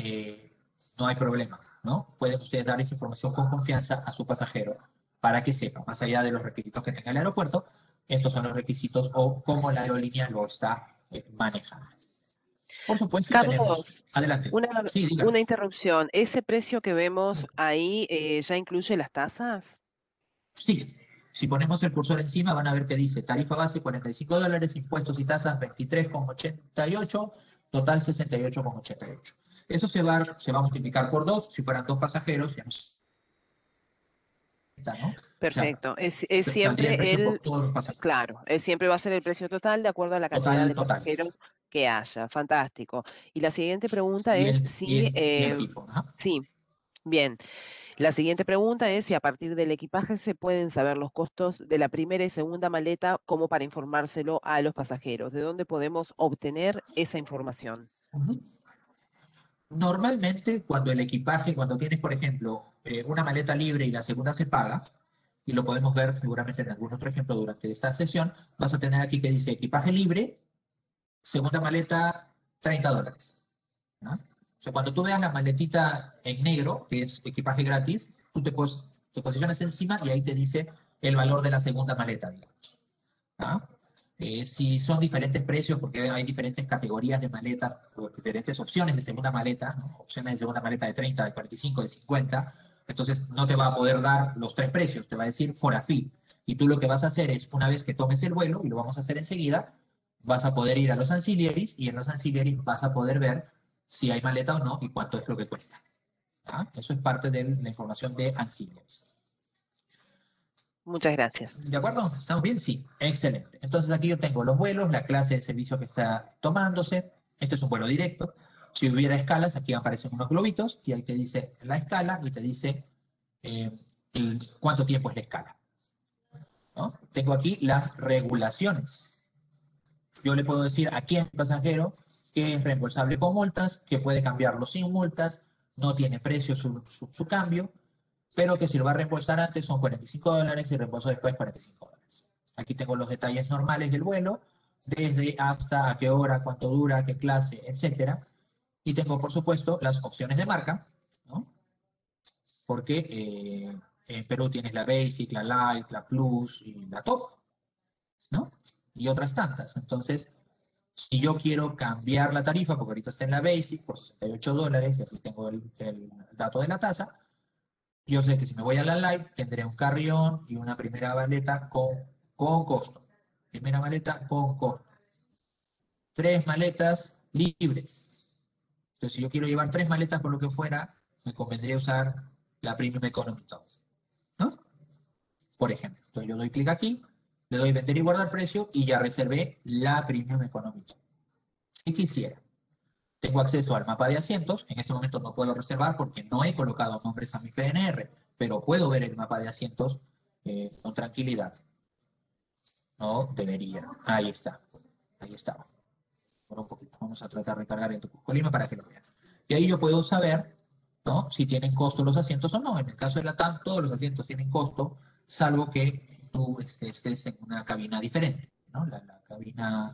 no hay problema, ¿no? Pueden ustedes dar esa información con confianza a su pasajero para que sepa, más allá de los requisitos que tenga el aeropuerto, estos son los requisitos o cómo la aerolínea lo está manejando. Por supuesto, Carlos, tenemos... Adelante. una, Sí, dígame. una interrupción. ¿Ese precio que vemos ahí ya incluye las tasas? Sí, si ponemos el cursor encima van a ver que dice tarifa base $45, impuestos y tasas 23,88, total 68,88. Eso se va a multiplicar por 2, si fueran 2 pasajeros, ya ¿no? O sea, Perfecto. Es saldría el siempre precio por el, todos los pasajeros. claro, siempre va a ser el precio total de acuerdo a la cantidad de Total. pasajeros que haya. Fantástico. Y la siguiente pregunta Y es el, y si, el, y el tipo. Ajá. sí, bien. La siguiente pregunta es si a partir del equipaje se pueden saber los costos de la primera y segunda maleta como para informárselo a los pasajeros. ¿De dónde podemos obtener esa información? Uh-huh. Normalmente, cuando tienes, por ejemplo, una maleta libre y la segunda se paga, y lo podemos ver seguramente en algún otro ejemplo durante esta sesión, vas a tener aquí que dice equipaje libre, segunda maleta, $30. ¿No? O sea, cuando tú veas la maletita en negro, que es equipaje gratis, te posicionas encima y ahí te dice el valor de la segunda maleta, digamos. ¿Ah? Si son diferentes precios, porque hay diferentes categorías de maletas, o diferentes opciones de segunda maleta, ¿no? Opciones de segunda maleta de 30, de 45, de 50, entonces no te va a poder dar los 3 precios, te va a decir forafit. Y tú lo que vas a hacer es, una vez que tomes el vuelo, y lo vamos a hacer enseguida, vas a poder ir a los ancillaries, y en los ancillaries vas a poder ver si hay maleta o no y cuánto es lo que cuesta. ¿Ah? Eso es parte de la información de ancillaries. Muchas gracias. ¿De acuerdo? ¿Estamos bien? Sí, excelente. Entonces aquí yo tengo los vuelos, la clase de servicio que está tomándose. Este es un vuelo directo. Si hubiera escalas, aquí aparecen unos globitos y ahí te dice la escala y te dice cuánto tiempo es la escala. ¿No? Tengo aquí las regulaciones. Yo le puedo decir aquí a mi pasajero que es reembolsable con multas, que puede cambiarlo sin multas, no tiene precio su cambio, pero que si lo va a reembolsar antes son $45 y reembolso después $45. Aquí tengo los detalles normales del vuelo, desde hasta a qué hora, cuánto dura, qué clase, etcétera. Y tengo, por supuesto, las opciones de marca, ¿no? Porque en Perú tienes la Basic, la Light, la Plus y la Top, ¿no? Y otras tantas. Entonces, si yo quiero cambiar la tarifa, porque ahorita está en la Basic por $68, y aquí tengo el dato de la tasa, yo sé que si me voy a la Light, tendré un carrión y una primera maleta con costo. Primera maleta con costo. 3 maletas libres. Entonces, si yo quiero llevar 3 maletas por lo que fuera, me convendría usar la Premium Economy, ¿no? Por ejemplo. Entonces, yo doy clic aquí, le doy vender y guardar precio y ya reservé la Premium Economy. Si quisiera, tengo acceso al mapa de asientos. En este momento no puedo reservar porque no he colocado nombres a mi PNR, pero puedo ver el mapa de asientos con tranquilidad. No debería. Ahí está. Ahí está. Por un poquito. Vamos a tratar de cargar el Colima para que lo vean. Y ahí yo puedo saber, ¿no?, si tienen costo los asientos o no. En el caso de la TAM, todos los asientos tienen costo, salvo que tú estés en una cabina diferente, ¿no? La cabina,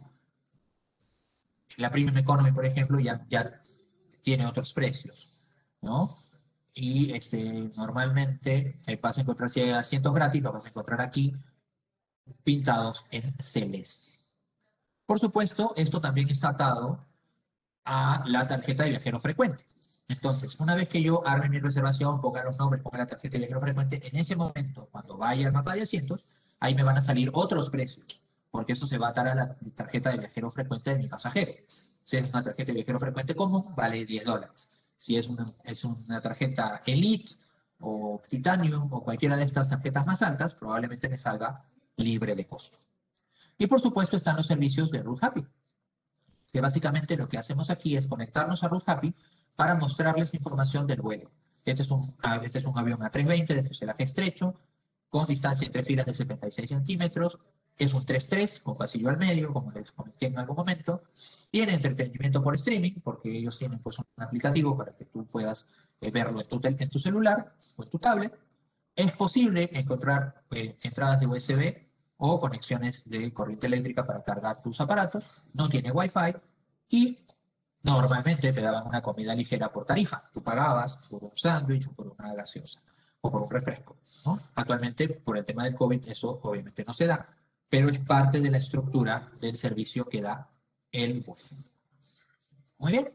la Premium Economy, por ejemplo, ya tiene otros precios, ¿no? Y normalmente vas a encontrar, si hay asientos gratis, los vas a encontrar aquí pintados en celeste. Por supuesto, esto también está atado a la tarjeta de viajero frecuente. Entonces, una vez que yo arme mi reservación, ponga los nombres, ponga la tarjeta de viajero frecuente, en ese momento, cuando vaya al mapa de asientos, ahí me van a salir otros precios, porque eso se va a atar a la tarjeta de viajero frecuente de mi pasajero. Si es una tarjeta de viajero frecuente común, vale $10. Si es una tarjeta Elite o Titanium o cualquiera de estas tarjetas más altas, probablemente me salga libre de costo. Y por supuesto están los servicios de Route Happy, que básicamente lo que hacemos aquí es conectarnos a Route Happy para mostrarles información del vuelo. Este es un avión A320 de fuselaje estrecho, con distancia entre filas de 76 centímetros, Es un 3-3 con pasillo al medio, como les comenté en algún momento. Tiene entretenimiento por streaming, porque ellos tienen pues, un aplicativo para que tú puedas verlo en tu celular o en tu tablet. Es posible encontrar entradas de USB o conexiones de corriente eléctrica para cargar tus aparatos. No tiene Wi-Fi y normalmente te daban una comida ligera por tarifa. Tú pagabas por un sándwich o por una gaseosa o por un refresco, ¿no? Actualmente, por el tema del COVID, eso obviamente no se da, pero es parte de la estructura del servicio que da el bus. Muy bien.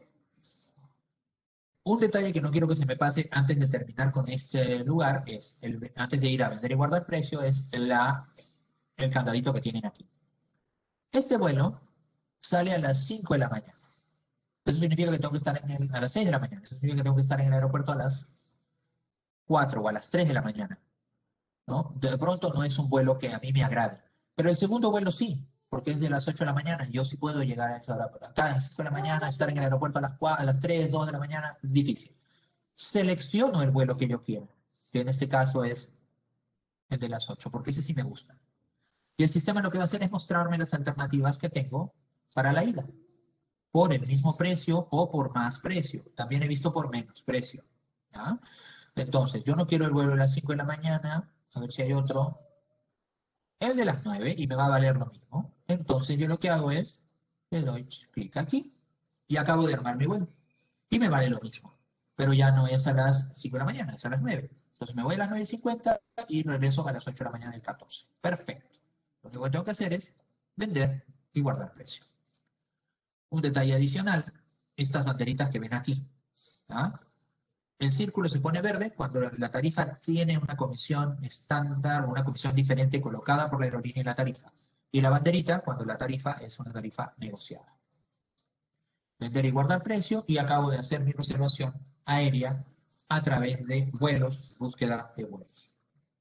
Un detalle que no quiero que se me pase antes de terminar con este lugar es, antes de ir a vender y guardar precio, es el candadito que tienen aquí. Este vuelo sale a las 5 de la mañana. Eso significa que tengo que estar a las 6 de la mañana. Eso significa que tengo que estar en el aeropuerto a las 4 o a las 3 de la mañana, ¿no? De pronto no es un vuelo que a mí me agrade. Pero el segundo vuelo sí, porque es de las 8 de la mañana. Yo sí puedo llegar a esa hora. Acá a las 5 de la mañana, estar en el aeropuerto a las 3, 2 de la mañana, difícil. Selecciono el vuelo que yo quiero, que en este caso es el de las 8, porque ese sí me gusta. Y el sistema lo que va a hacer es mostrarme las alternativas que tengo para la ida, por el mismo precio o por más precio. También he visto por menos precio, ¿ya? Entonces, yo no quiero el vuelo de las 5 de la mañana, a ver si hay otro, el de las 9 y me va a valer lo mismo. Entonces, yo lo que hago es, le doy clic aquí y acabo de armar mi vuelo. Y me vale lo mismo, pero ya no es a las 5 de la mañana, es a las 9. Entonces me voy a las 9:50 y regreso a las 8 de la mañana del 14. Perfecto. Lo único que tengo que hacer es vender y guardar precio. Un detalle adicional, estas banderitas que ven aquí. ¿Ah? El círculo se pone verde cuando la tarifa tiene una comisión estándar o una comisión diferente colocada por la aerolínea en la tarifa. Y la banderita cuando la tarifa es una tarifa negociada. Vender y guardar precio y acabo de hacer mi reservación aérea a través de vuelos, búsqueda de vuelos.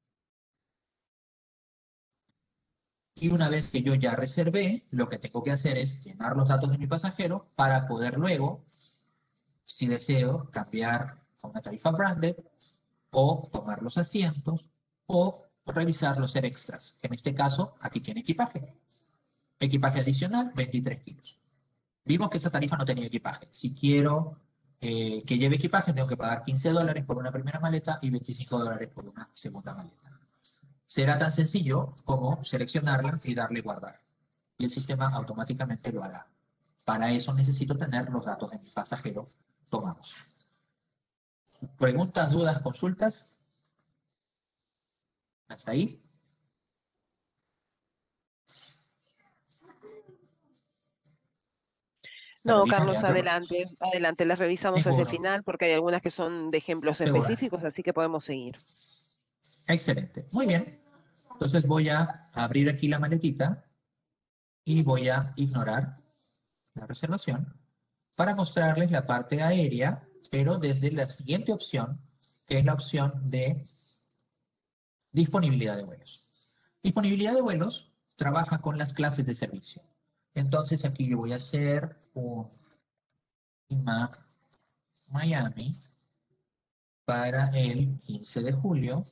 Y una vez que yo ya reservé, lo que tengo que hacer es llenar los datos de mi pasajero para poder luego, si deseo, cambiar a una tarifa branded o tomar los asientos o revisar los ser extras, que en este caso aquí tiene equipaje. Equipaje adicional, 23 kilos. Vimos que esa tarifa no tenía equipaje. Si quiero que lleve equipaje, tengo que pagar $15 por una primera maleta y $25 por una segunda maleta. Será tan sencillo como seleccionarla y darle guardar. Y el sistema automáticamente lo hará. Para eso necesito tener los datos de mi pasajero tomados. ¿Preguntas, dudas, consultas? ¿Hasta ahí? No, Carolina, Carlos, Leandro. adelante, adelante, las revisamos hacia el Seguro, final porque hay algunas que son de ejemplos seguro. específicos, así que podemos seguir. Excelente. Muy bien. Entonces voy a abrir aquí la maletita y voy a ignorar la reservación para mostrarles la parte aérea, pero desde la siguiente opción, que es la opción de disponibilidad de vuelos. Disponibilidad de vuelos trabaja con las clases de servicio. Entonces aquí yo voy a hacer un Lima Miami para el 15 de julio.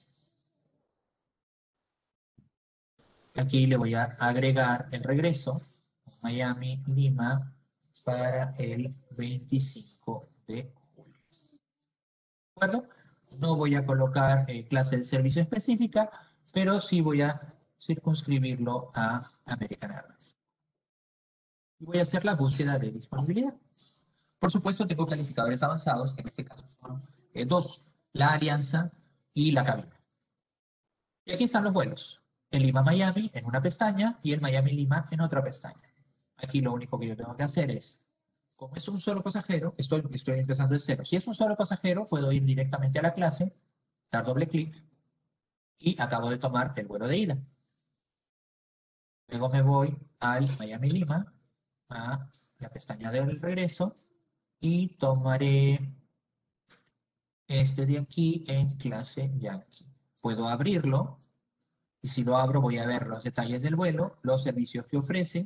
Aquí le voy a agregar el regreso, Miami Lima para el 25 de julio. ¿De acuerdo? No voy a colocar clase de servicio específica, pero sí voy a circunscribirlo a American Airlines. Y voy a hacer la búsqueda de disponibilidad. Por supuesto, tengo calificadores avanzados, que en este caso son dos, la alianza y la cabina. Y aquí están los vuelos. El Lima-Miami en una pestaña y el Miami-Lima en otra pestaña. Aquí lo único que yo tengo que hacer es, como es un solo pasajero, estoy empezando de cero. Si es un solo pasajero, puedo ir directamente a la clase, dar doble clic y acabo de tomar el vuelo de ida. Luego me voy al Miami-Lima, a la pestaña del regreso y tomaré este de aquí en clase Yankee. Puedo abrirlo y si lo abro voy a ver los detalles del vuelo, los servicios que ofrece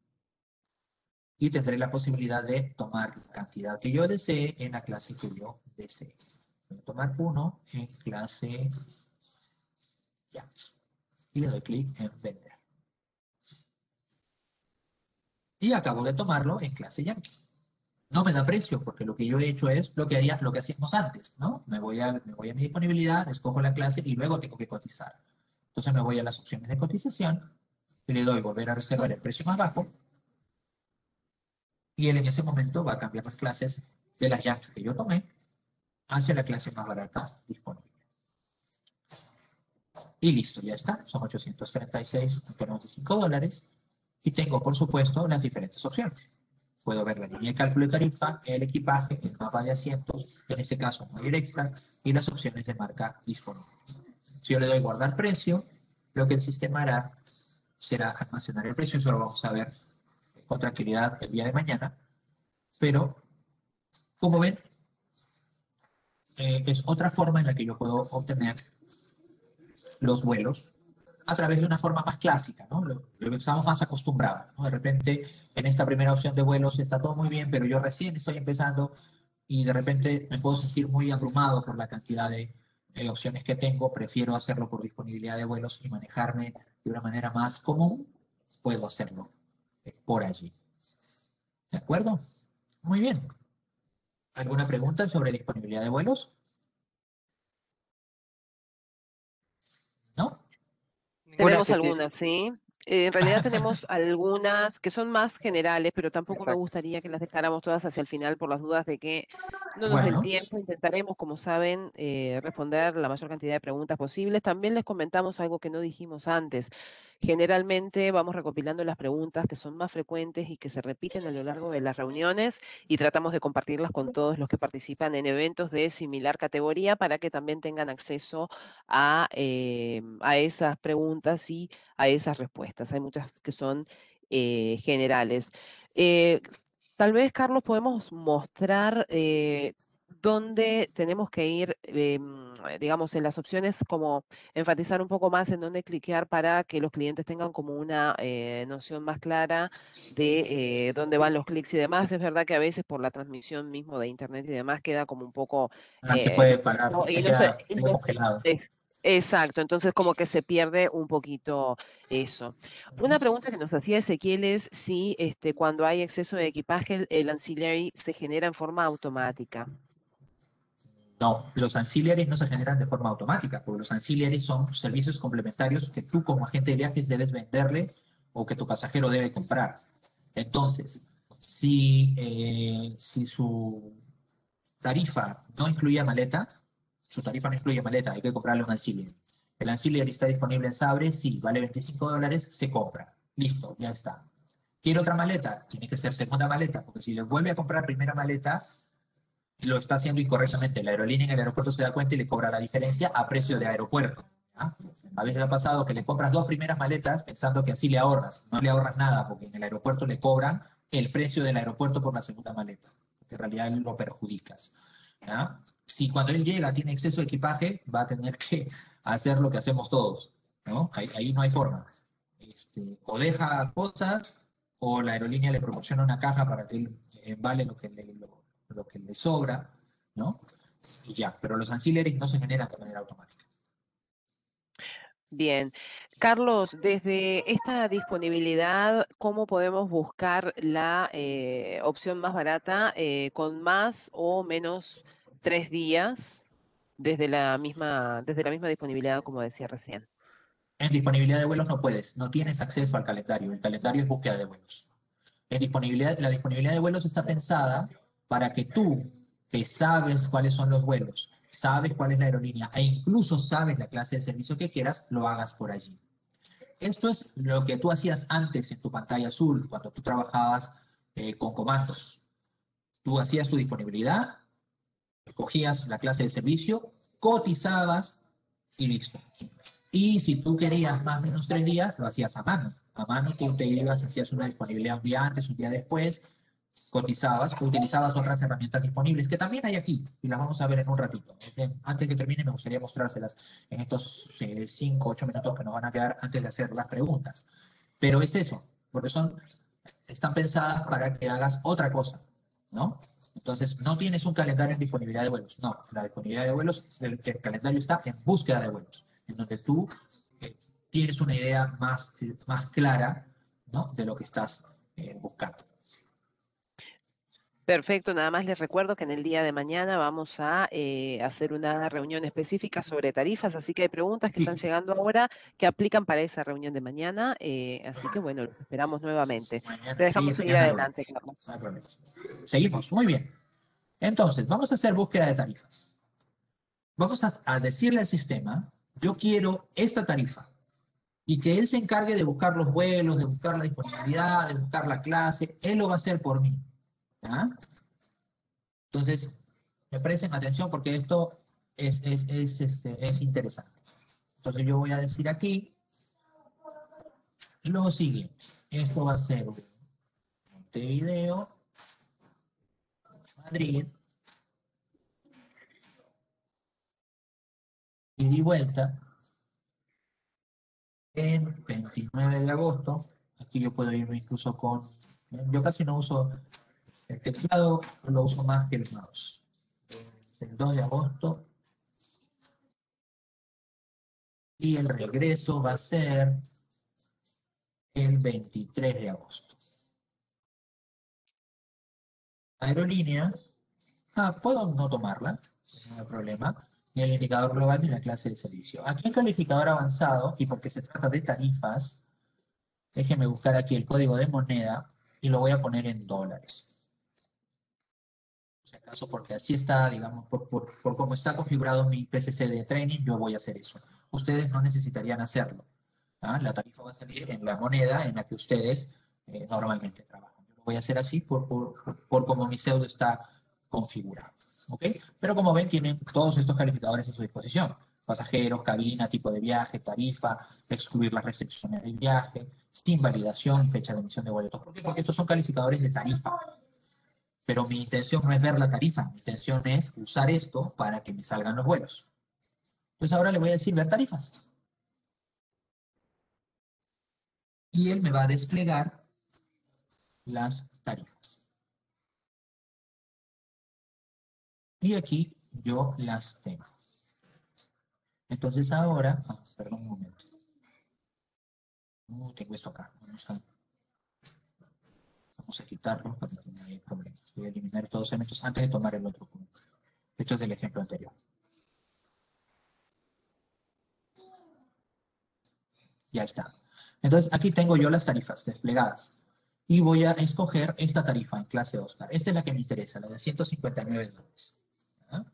y tendré la posibilidad de tomar la cantidad que yo desee en la clase que yo desee. Voy a tomar uno en clase Yankee y le doy clic en vender. y acabo de tomarlo en clase Yankee. No me da precio, porque lo que yo he hecho es lo que hacíamos antes, ¿no? Me voy a mi disponibilidad, escojo la clase y luego tengo que cotizar. Entonces me voy a las opciones de cotización y le doy volver a reservar el precio más bajo y él en ese momento va a cambiar las clases de las Yankee que yo tomé hacia la clase más barata disponible. Y listo, ya está. Son $836.95 y tengo, por supuesto, las diferentes opciones. Puedo ver la línea de cálculo de tarifa, el equipaje, el mapa de asientos, en este caso no hay extra, y las opciones de marca disponibles. Si yo le doy guardar precio, lo que el sistema hará será almacenar el precio, eso lo vamos a ver con tranquilidad el día de mañana, pero como ven, es otra forma en la que yo puedo obtener los vuelos a través de una forma más clásica, ¿no? Lo que estamos más acostumbrados, ¿no? De repente, en esta primera opción de vuelos está todo muy bien, pero yo recién estoy empezando y de repente me puedo sentir muy abrumado por la cantidad de opciones que tengo. Prefiero hacerlo por disponibilidad de vuelos y manejarme de una manera más común. Puedo hacerlo por allí. ¿De acuerdo? Muy bien. ¿Alguna pregunta sobre disponibilidad de vuelos? ¿No? Ninguna Tenemos especie. algunas, ¿sí? En realidad tenemos algunas que son más generales, pero tampoco me Exacto. gustaría que las dejáramos todas hacia el final por las dudas de que no nos dé el Bueno, tiempo. Intentaremos, como saben, responder la mayor cantidad de preguntas posibles. También les comentamos algo que no dijimos antes. Generalmente vamos recopilando las preguntas que son más frecuentes y que se repiten a lo largo de las reuniones y tratamos de compartirlas con todos los que participan en eventos de similar categoría para que también tengan acceso a esas preguntas y a esas respuestas. Hay muchas que son generales. Eh, Tal vez, Carlos, podemos mostrar dónde tenemos que ir, digamos, en las opciones, como enfatizar un poco más en dónde cliquear para que los clientes tengan como una noción más clara de dónde van los clics y demás. Es verdad que a veces por la transmisión mismo de Internet y demás queda como un poco... se puede parar, no, se queda, se queda congelado. exacto, entonces como que se pierde un poquito eso. Una pregunta que nos hacía Ezequiel es si cuando hay exceso de equipaje el ancillary se genera en forma automática. No, los ancillaries no se generan de forma automática, porque los ancillaries son servicios complementarios que tú como agente de viajes debes venderle o que tu pasajero debe comprar. Entonces, si su tarifa no incluye maleta, su tarifa no incluye maleta, hay que comprarle un ancillary. El ancillary está disponible en Sabre, sí, vale $25, se compra. Listo, ya está. ¿Quiere otra maleta? Tiene que ser segunda maleta, porque si le vuelve a comprar primera maleta, lo está haciendo incorrectamente. La aerolínea en el aeropuerto se da cuenta y le cobra la diferencia a precio de aeropuerto. ¿Ya? A veces ha pasado que le compras dos primeras maletas pensando que así le ahorras. No le ahorras nada porque en el aeropuerto le cobran el precio del aeropuerto por la segunda maleta. Que en realidad lo perjudicas. ¿Ya? Si cuando él llega tiene exceso de equipaje, va a tener que hacer lo que hacemos todos. ¿No? Ahí no hay forma. O deja cosas o la aerolínea le proporciona una caja para que él vale lo que le sobra, ¿no? Y ya, pero los ancillaries no se generan de manera automática. Bien. Carlos, desde esta disponibilidad, ¿cómo podemos buscar la opción más barata con más o menos 3 días desde la misma disponibilidad, como decía recién? En disponibilidad de vuelos no puedes, no tienes acceso al calendario. El calendario es búsqueda de vuelos. La disponibilidad de vuelos está pensada para que tú, que sabes cuáles son los vuelos, sabes cuál es la aerolínea e incluso sabes la clase de servicio que quieras, lo hagas por allí. Esto es lo que tú hacías antes en tu pantalla azul, cuando tú trabajabas con comandos. Tú hacías tu disponibilidad, escogías la clase de servicio, cotizabas y listo. Y si tú querías más o menos 3 días, lo hacías a mano. A mano tú te ibas, hacías una disponibilidad un día antes, un día después, cotizabas, utilizabas otras herramientas disponibles que también hay aquí y las vamos a ver en un ratito. Antes que termine, me gustaría mostrárselas en estos 5 o 8 minutos que nos van a quedar antes de hacer las preguntas. Pero es eso, porque están pensadas para que hagas otra cosa, ¿no? Entonces, no tienes un calendario en disponibilidad de vuelos, no. La disponibilidad de vuelos, el calendario está en búsqueda de vuelos, en donde tú tienes una idea más clara, ¿no? De lo que estás buscando. Perfecto, nada más les recuerdo que en el día de mañana vamos a hacer una reunión específica sobre tarifas, así que hay preguntas que están llegando ahora que aplican para esa reunión de mañana, así que bueno, los esperamos nuevamente. Mañana, Te dejamos seguir adelante, Carlos. No hay problema. Seguimos, muy bien. Entonces, vamos a hacer búsqueda de tarifas. Vamos a decirle al sistema, yo quiero esta tarifa, y que él se encargue de buscar los vuelos, de buscar la disponibilidad, de buscar la clase, él lo va a hacer por mí. ¿Ya? Entonces, me presten atención porque esto es interesante. Entonces yo voy a decir aquí lo siguiente. Esto va a ser Montevideo, Madrid, ida y vuelta, en 29 de agosto. Aquí yo puedo irme incluso con... Yo casi no uso el teclado, lo uso más que el mouse. El 2 de agosto. Y el regreso va a ser el 23 de agosto. Aerolínea. Puedo no tomarla, no hay problema. Ni el indicador global ni la clase de servicio. Aquí el calificador avanzado, y porque se trata de tarifas, déjenme buscar aquí el código de moneda y lo voy a poner en dólares. Si acaso, porque así está, digamos, por cómo está configurado mi PCC de training, yo voy a hacer eso. Ustedes no necesitarían hacerlo. La tarifa va a salir en la moneda en la que ustedes normalmente trabajan. Yo lo voy a hacer así por cómo mi pseudo está configurado. ¿Ok? Pero como ven, tienen todos estos calificadores a su disposición. Pasajeros, cabina, tipo de viaje, tarifa, excluir las restricciones del viaje, sin validación y fecha de emisión de boletos. ¿Por qué? Porque estos son calificadores de tarifa. Pero mi intención no es ver la tarifa, mi intención es usar esto para que me salgan los vuelos. Entonces ahora le voy a decir ver tarifas. Y él me va a desplegar las tarifas. Y aquí yo las tengo. Entonces ahora, perdón un momento. No tengo esto acá. Vamos a quitarlo para que no haya problemas. Voy a eliminar todos estos antes de tomar el otro punto. Esto es del ejemplo anterior. Ya está. Entonces aquí tengo yo las tarifas desplegadas. Y voy a escoger esta tarifa en clase Oscar. Esta es la que me interesa, la de $159. ¿Ah?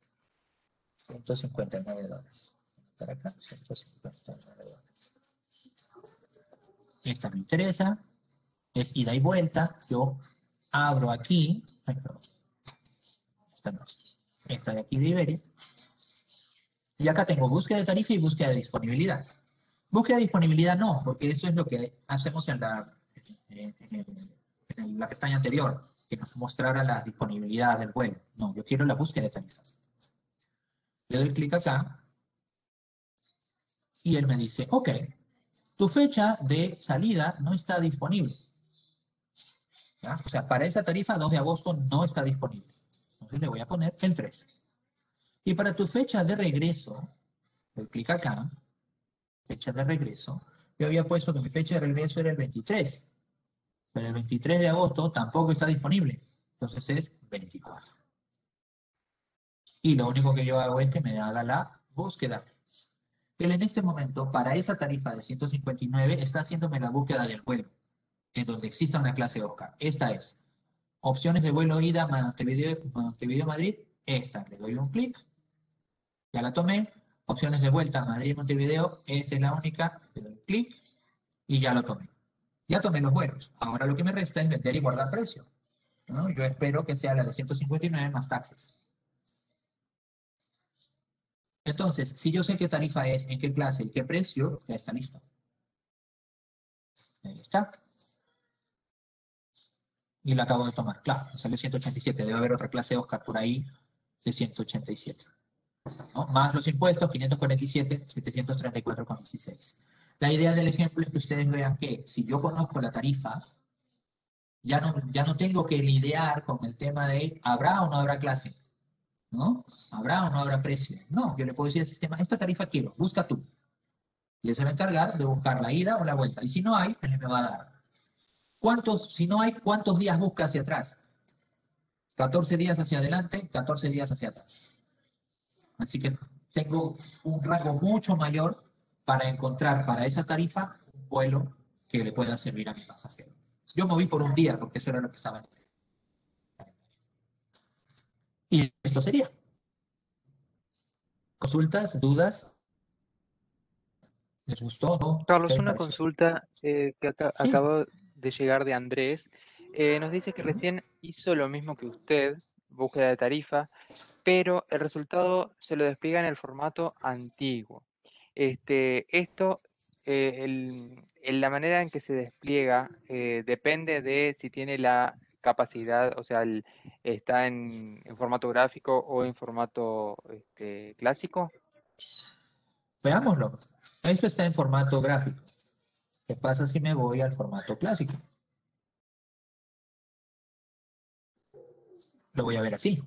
$159. Para acá, $159. Esta me interesa. Es ida y vuelta. Yo abro aquí. Ay, perdón. Esta no. Esta de aquí de Iberia. Y acá tengo búsqueda de tarifa y búsqueda de disponibilidad. Búsqueda de disponibilidad no, porque eso es lo que hacemos en la pestaña anterior, que nos mostrara la disponibilidad del vuelo. No, yo quiero la búsqueda de tarifas. Le doy clic acá y él me dice, ok, tu fecha de salida no está disponible. ¿Ya? O sea, para esa tarifa 2 de agosto no está disponible. Entonces le voy a poner el 3. Y para tu fecha de regreso, doy clic acá, fecha de regreso, yo había puesto que mi fecha de regreso era el 23. Pero el 23 de agosto tampoco está disponible. Entonces es 24. Y lo único que yo hago es que me haga la búsqueda. Él en este momento, para esa tarifa de 159, está haciéndome la búsqueda del vuelo, en donde exista una clase Oscar. Esta es. Opciones de vuelo ida Montevideo Madrid. Esta. Le doy un clic. Ya la tomé. Opciones de vuelta Madrid-Montevideo. Esta es la única. Le doy clic. Y ya lo tomé. Ya tomé los vuelos. Ahora lo que me resta es vender y guardar precio, ¿no? Yo espero que sea la de 159 más taxes. Entonces, si yo sé qué tarifa es, en qué clase y qué precio, ya está listo. Ahí está. Y la acabo de tomar. Claro, me salió 187. Debe haber otra clase Oscar por ahí de 187. ¿No? Más los impuestos, 547, 734,16. La idea del ejemplo es que ustedes vean que si yo conozco la tarifa, ya no tengo que lidiar con el tema de ¿habrá o no habrá clase? ¿No? ¿Habrá o no habrá precio? No, yo le puedo decir al sistema, esta tarifa quiero, busca tú. Y él se va a encargar de buscar la ida o la vuelta. Y si no hay, él me va a dar. Si no hay, ¿cuántos días busca hacia atrás? 14 días hacia adelante, 14 días hacia atrás. Así que tengo un rango mucho mayor para encontrar para esa tarifa un vuelo que le pueda servir a mi pasajero. Yo moví por un día porque eso era lo que estaba en el calendario. Y esto sería. ¿Consultas? ¿Dudas? ¿Les gustó? ¿No? ¿Qué Carlos, les una pareció? consulta que Sí, acabo de llegar de Andrés. Nos dice que recién hizo lo mismo que usted, búsqueda de tarifa, pero el resultado se lo despliega en el formato antiguo. Esto, la manera en que se despliega depende de si tiene la capacidad, o sea, está en formato gráfico o en formato clásico. veámoslo. Esto está en formato gráfico. ¿Qué pasa si me voy al formato clásico? Lo voy a ver así.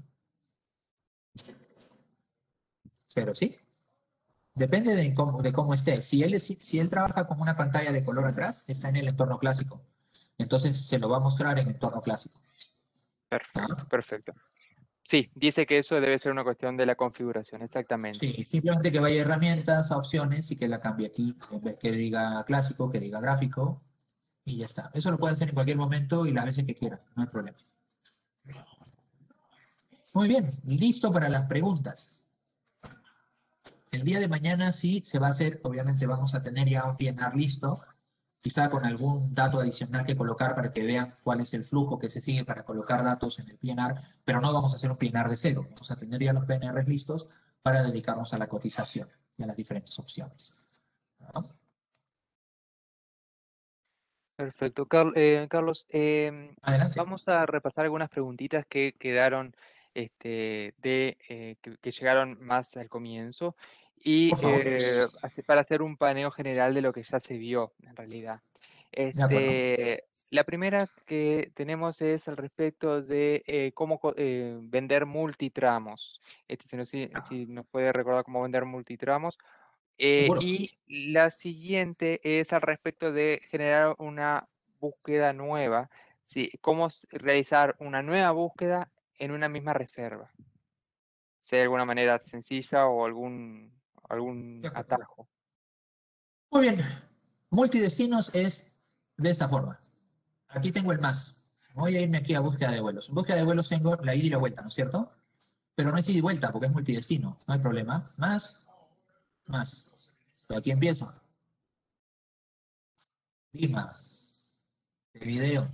Pero sí, depende de cómo esté. Si él trabaja con una pantalla de color atrás, está en el entorno clásico. Entonces se lo va a mostrar en entorno clásico. Perfecto, ¿Ah? perfecto. Sí, dice que eso debe ser una cuestión de la configuración, exactamente. Sí, simplemente que vaya a herramientas, a opciones y que la cambie aquí. En vez que diga clásico, que diga gráfico y ya está. Eso lo puede hacer en cualquier momento y las veces que quiera. No hay problema. Muy bien, listo para las preguntas. El día de mañana sí se va a hacer, obviamente vamos a tener ya un PNR listo, quizá con algún dato adicional que colocar para que vean cuál es el flujo que se sigue para colocar datos en el PNR, pero no vamos a hacer un PNR de cero, vamos a tener ya los PNRs listos para dedicarnos a la cotización y a las diferentes opciones. ¿No? Perfecto. Carlos, Adelante. vamos a repasar algunas preguntitas que quedaron, que llegaron más al comienzo y Por favor. para hacer un paneo general de lo que ya se vio en realidad. De acuerdo. La primera que tenemos es al respecto de cómo vender multitramos. Si nos puede recordar cómo vender multitramos. Seguro. Y la siguiente es al respecto de generar una búsqueda nueva. Sí, cómo realizar una nueva búsqueda en una misma reserva. Si hay alguna manera sencilla o De algún acuerdo. atajo. Muy bien. Multidestinos es de esta forma. Aquí tengo el más. Voy a irme aquí a búsqueda de vuelos. En búsqueda de vuelos tengo la ida y la vuelta, ¿no es cierto? Pero no es ida y vuelta porque es multidestino. No hay problema. Más, más. Pero aquí empiezo. Lima, Montevideo,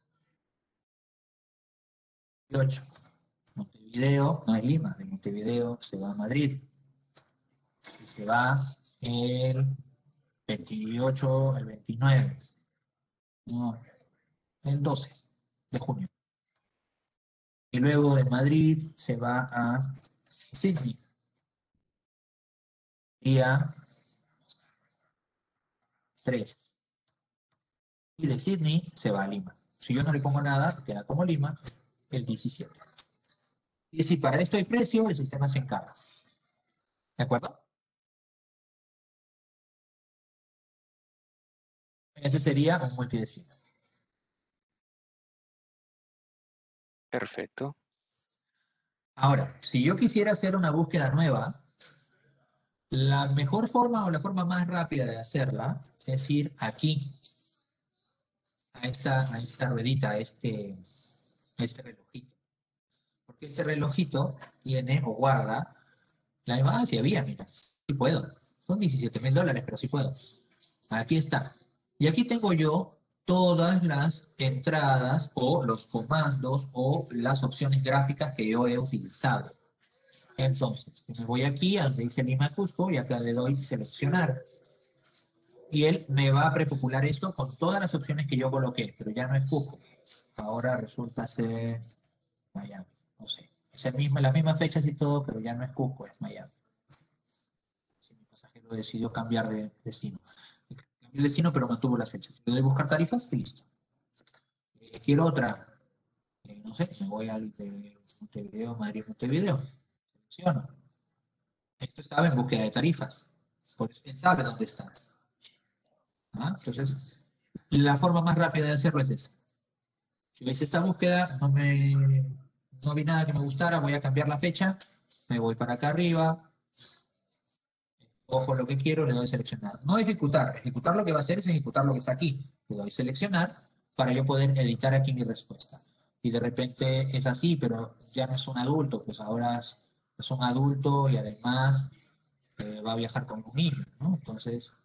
8. Montevideo, no es Lima, de Montevideo se va a Madrid. Y se va el 28, el 29, no, el 12 de junio. Y luego de Madrid se va a Sydney. Día 3. Y de Sydney se va a Lima. Si yo no le pongo nada, queda como Lima el 17. Y si para esto hay precio, el sistema se encarga. ¿De acuerdo? Ese sería un multidestino. Perfecto. Ahora, si yo quisiera hacer una búsqueda nueva, la mejor forma o la forma más rápida de hacerla es ir aquí, a esta ruedita, a este relojito. Porque ese relojito tiene o guarda la misma, si había, mira, sí puedo. Son $17,000, pero sí puedo. Aquí está. Y aquí tengo yo todas las entradas o los comandos o las opciones gráficas que yo he utilizado. Entonces, me voy aquí a donde dice Lima Cusco y acá le doy seleccionar. Y él me va a prepopular esto con todas las opciones que yo coloqué, pero ya no es Cusco. Ahora resulta ser Miami, no sé. Es las mismas fechas y todo, pero ya no es Cusco, es Miami. Si mi pasajero decidió cambiar de destino. Cambió el destino, pero mantuvo las fechas. Le doy buscar tarifas y listo. Quiero otra. No sé, me voy al de Montevideo, Madrid, Montevideo. Selecciono. Esto estaba en búsqueda de tarifas. Por eso él sabe dónde está. ¿Ah? Entonces, La forma más rápida de hacerlo es esa. Si ves esta búsqueda, no vi nada que me gustara, voy a cambiar la fecha, me voy para acá arriba, ojo lo que quiero, le doy seleccionar. No ejecutar, ejecutar lo que va a hacer es ejecutar lo que está aquí. Le doy seleccionar para yo poder editar aquí mi respuesta. Y de repente es así, pero ya no es un adulto, pues ahora es un adulto y además va a viajar con un niño, ¿no? Entonces,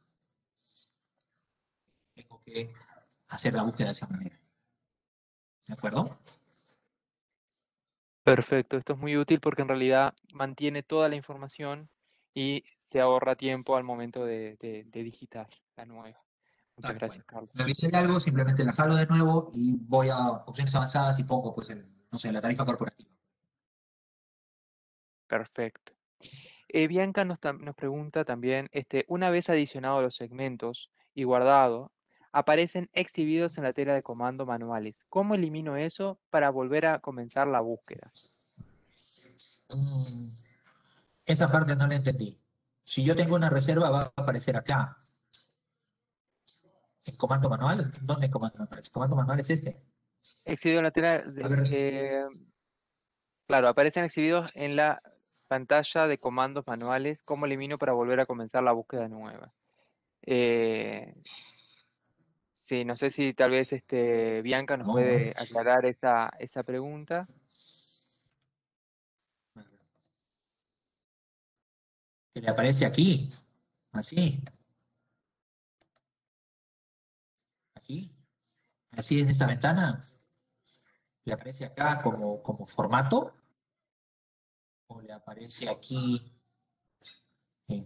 tengo que hacer la búsqueda de esa manera. ¿De acuerdo? Perfecto, esto es muy útil porque en realidad mantiene toda la información y se ahorra tiempo al momento de digitar la nueva. Muchas Tal cual. gracias, Carlos. Si revisé algo, simplemente la jalo de nuevo y voy a opciones avanzadas y pongo, pues, no sé, la tarifa corporativa. Perfecto. Bianca nos pregunta también, una vez adicionados los segmentos y guardado, aparecen exhibidos en la tela de comando manuales. ¿Cómo elimino eso para volver a comenzar la búsqueda? Mm, esa parte no la entendí. Si yo tengo una reserva, va a aparecer acá. ¿En comando manual? ¿Dónde en comando manual? ¿El comando manual es este? Exhibido en la tela A ver, claro, aparecen exhibidos en la pantalla de comandos manuales. ¿Cómo elimino para volver a comenzar la búsqueda nueva? Eh, sí, no sé si tal vez Bianca nos no. puede aclarar esa pregunta. Que le aparece aquí. Así. Aquí. Así en esta ventana. Le aparece acá como formato. O le aparece aquí en...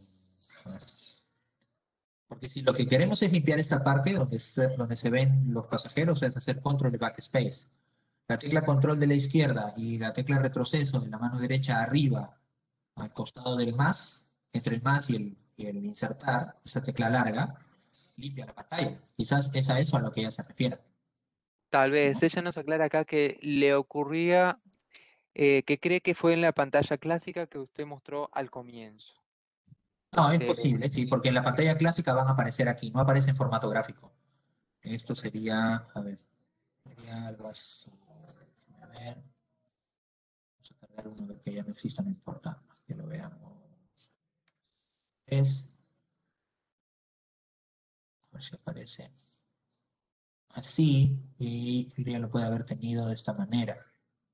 Porque si lo que queremos es limpiar esta parte donde se ven los pasajeros, es hacer control de backspace. La tecla control de la izquierda y la tecla retroceso de la mano derecha arriba, al costado del más, entre el más y el insertar, esa tecla larga, limpia la pantalla. Quizás es a eso a lo que ella se refiere. Tal vez ¿No? ella nos aclara acá que le ocurría, que cree que fue en la pantalla clásica que usted mostró al comienzo. No, es Este, posible, sí, porque en la pantalla clásica van a aparecer aquí, no aparece en formato gráfico. Esto sería, a ver, sería algo así. A ver, vamos a cargar uno que ya no exista, no importa, que lo veamos. Es, a ver si aparece así, y ya lo puede haber tenido de esta manera.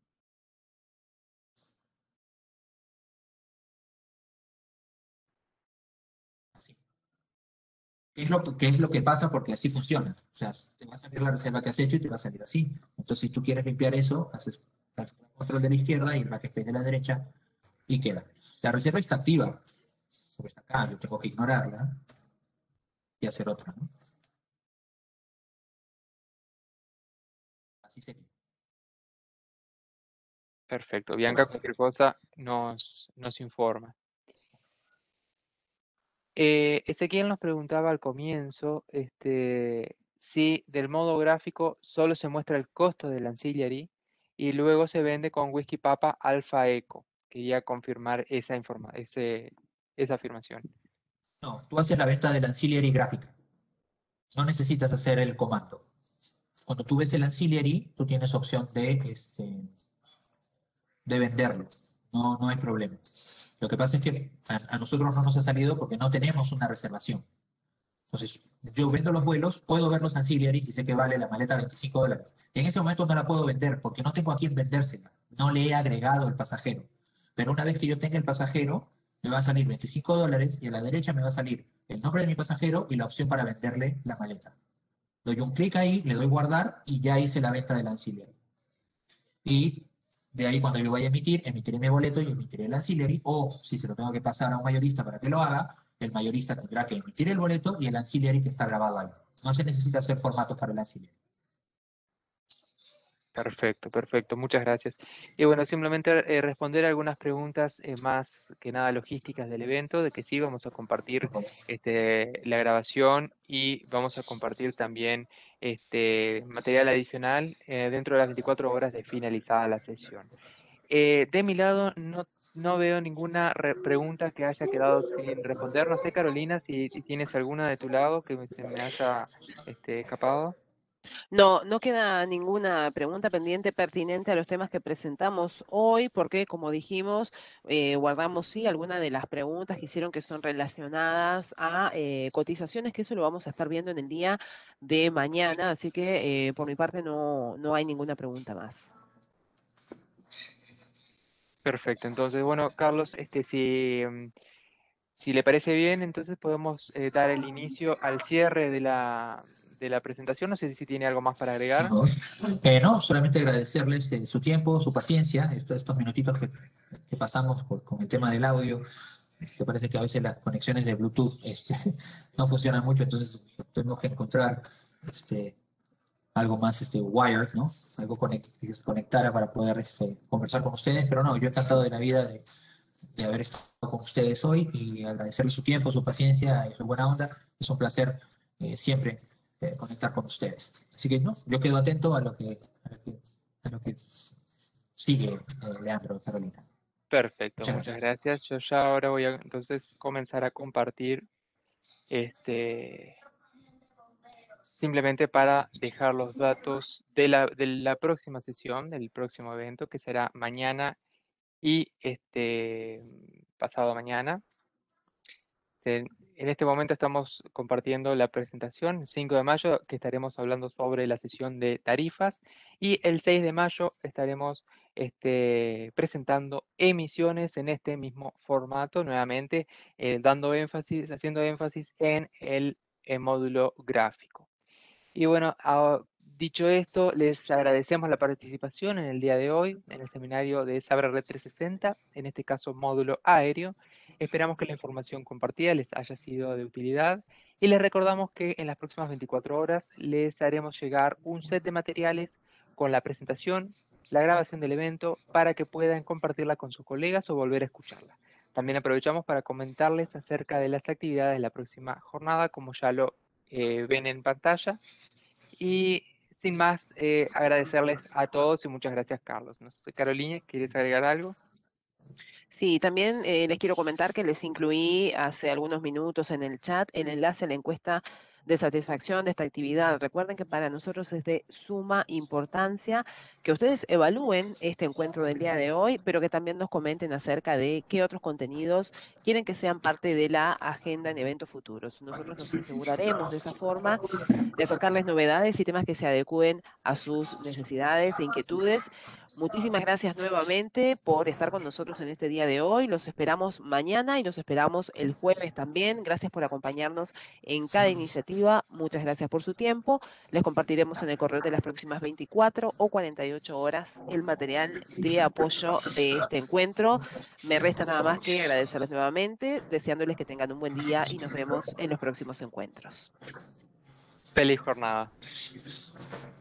Así. Qué es lo que pasa? Porque así funciona. O sea, te va a salir la reserva que has hecho y te va a salir así. Entonces, si tú quieres limpiar eso, haces el control de la izquierda y el backspace de la derecha y queda. La reserva está activa, porque está acá, yo tengo que ignorarla y hacer otra, ¿no? Así sería. perfecto. Bianca, cualquier cosa nos informa. Ezequiel nos preguntaba al comienzo si del modo gráfico solo se muestra el costo del ancillary y luego se vende con Whisky Papa Alpha Eco. Quería confirmar esa afirmación. No, tú haces la venta del ancillary gráfica. No necesitas hacer el comando. Cuando tú ves el ancillary, tú tienes opción de venderlo. No, no hay problema. Lo que pasa es que a nosotros no nos ha salido porque no tenemos una reservación. Entonces, yo vendo los vuelos, puedo ver los ancillaries y sé que vale la maleta $25. En ese momento no la puedo vender porque no tengo a quién vendérsela. No le he agregado el pasajero. Pero una vez que yo tenga el pasajero, me va a salir $25 y a la derecha me va a salir el nombre de mi pasajero y la opción para venderle la maleta. Doy un clic ahí, le doy guardar y ya hice la venta del ancillary. Y de ahí cuando yo vaya a emitir, emitiré mi boleto y emitiré el ancillary, o si se lo tengo que pasar a un mayorista para que lo haga, el mayorista tendrá que emitir el boleto y el ancillary que está grabado ahí. No se necesita hacer formatos para el ancillary. Perfecto, perfecto, muchas gracias. Y bueno, simplemente responder algunas preguntas más que nada logísticas del evento, de que sí vamos a compartir la grabación y vamos a compartir también material adicional dentro de las 24 horas de finalizada la sesión. De mi lado no veo ninguna pregunta que haya quedado sin responder. No sé, Carolina, si tienes alguna de tu lado que se me haya escapado. No, no queda ninguna pregunta pendiente pertinente a los temas que presentamos hoy, porque como dijimos, guardamos sí algunas de las preguntas que hicieron que son relacionadas a cotizaciones, que eso lo vamos a estar viendo en el día de mañana, así que por mi parte no hay ninguna pregunta más. Perfecto. Entonces, bueno, Carlos, si le parece bien, entonces podemos dar el inicio al cierre de la presentación. No sé si tiene algo más para agregar. No, solamente agradecerles su tiempo, su paciencia, estos minutitos que pasamos con el tema del audio. Que parece que a veces las conexiones de Bluetooth no funcionan mucho, entonces tenemos que encontrar algo más wired, ¿no? Algo que se conectara para poder conversar con ustedes, pero no, yo encantado de la vida de haber estado con ustedes hoy y agradecerles su tiempo, su paciencia y su buena onda. Es un placer siempre conectar con ustedes. Así que no, yo quedo atento a lo que sigue Leandro, Carolina. Perfecto, muchas gracias. Yo ya ahora voy a entonces comenzar a compartir simplemente para dejar los datos de la próxima sesión, del próximo evento, que será mañana y pasado mañana. En este momento estamos compartiendo la presentación, el 5 de mayo, que estaremos hablando sobre la sesión de tarifas, y el 6 de mayo estaremos presentando emisiones en este mismo formato, nuevamente haciendo énfasis en el módulo gráfico. Y bueno, dicho esto, les agradecemos la participación en el día de hoy en el seminario de Sabre Red 360, en este caso módulo aéreo. Esperamos que la información compartida les haya sido de utilidad y les recordamos que en las próximas 24 horas les haremos llegar un set de materiales con la presentación, la grabación del evento, para que puedan compartirla con sus colegas o volver a escucharla. También aprovechamos para comentarles acerca de las actividades de la próxima jornada, como ya lo ven en pantalla. Y sin más, agradecerles a todos y muchas gracias, Carlos. No sé, Carolina, ¿quieres agregar algo? Sí, también les quiero comentar que les incluí hace algunos minutos en el chat el enlace a la encuesta de satisfacción de esta actividad. Recuerden que para nosotros es de suma importancia que ustedes evalúen este encuentro del día de hoy, pero que también nos comenten acerca de qué otros contenidos quieren que sean parte de la agenda en eventos futuros. Nosotros nos aseguraremos de esa forma de acercarles novedades y temas que se adecúen a sus necesidades e inquietudes. Muchísimas gracias nuevamente por estar con nosotros en este día de hoy. Los esperamos mañana y los esperamos el jueves también. Gracias por acompañarnos en cada iniciativa. Muchas gracias por su tiempo. Les compartiremos en el correo de las próximas 24 o 48 horas el material de apoyo de este encuentro. Me resta nada más que agradecerles nuevamente, deseándoles que tengan un buen día y nos vemos en los próximos encuentros. Feliz jornada.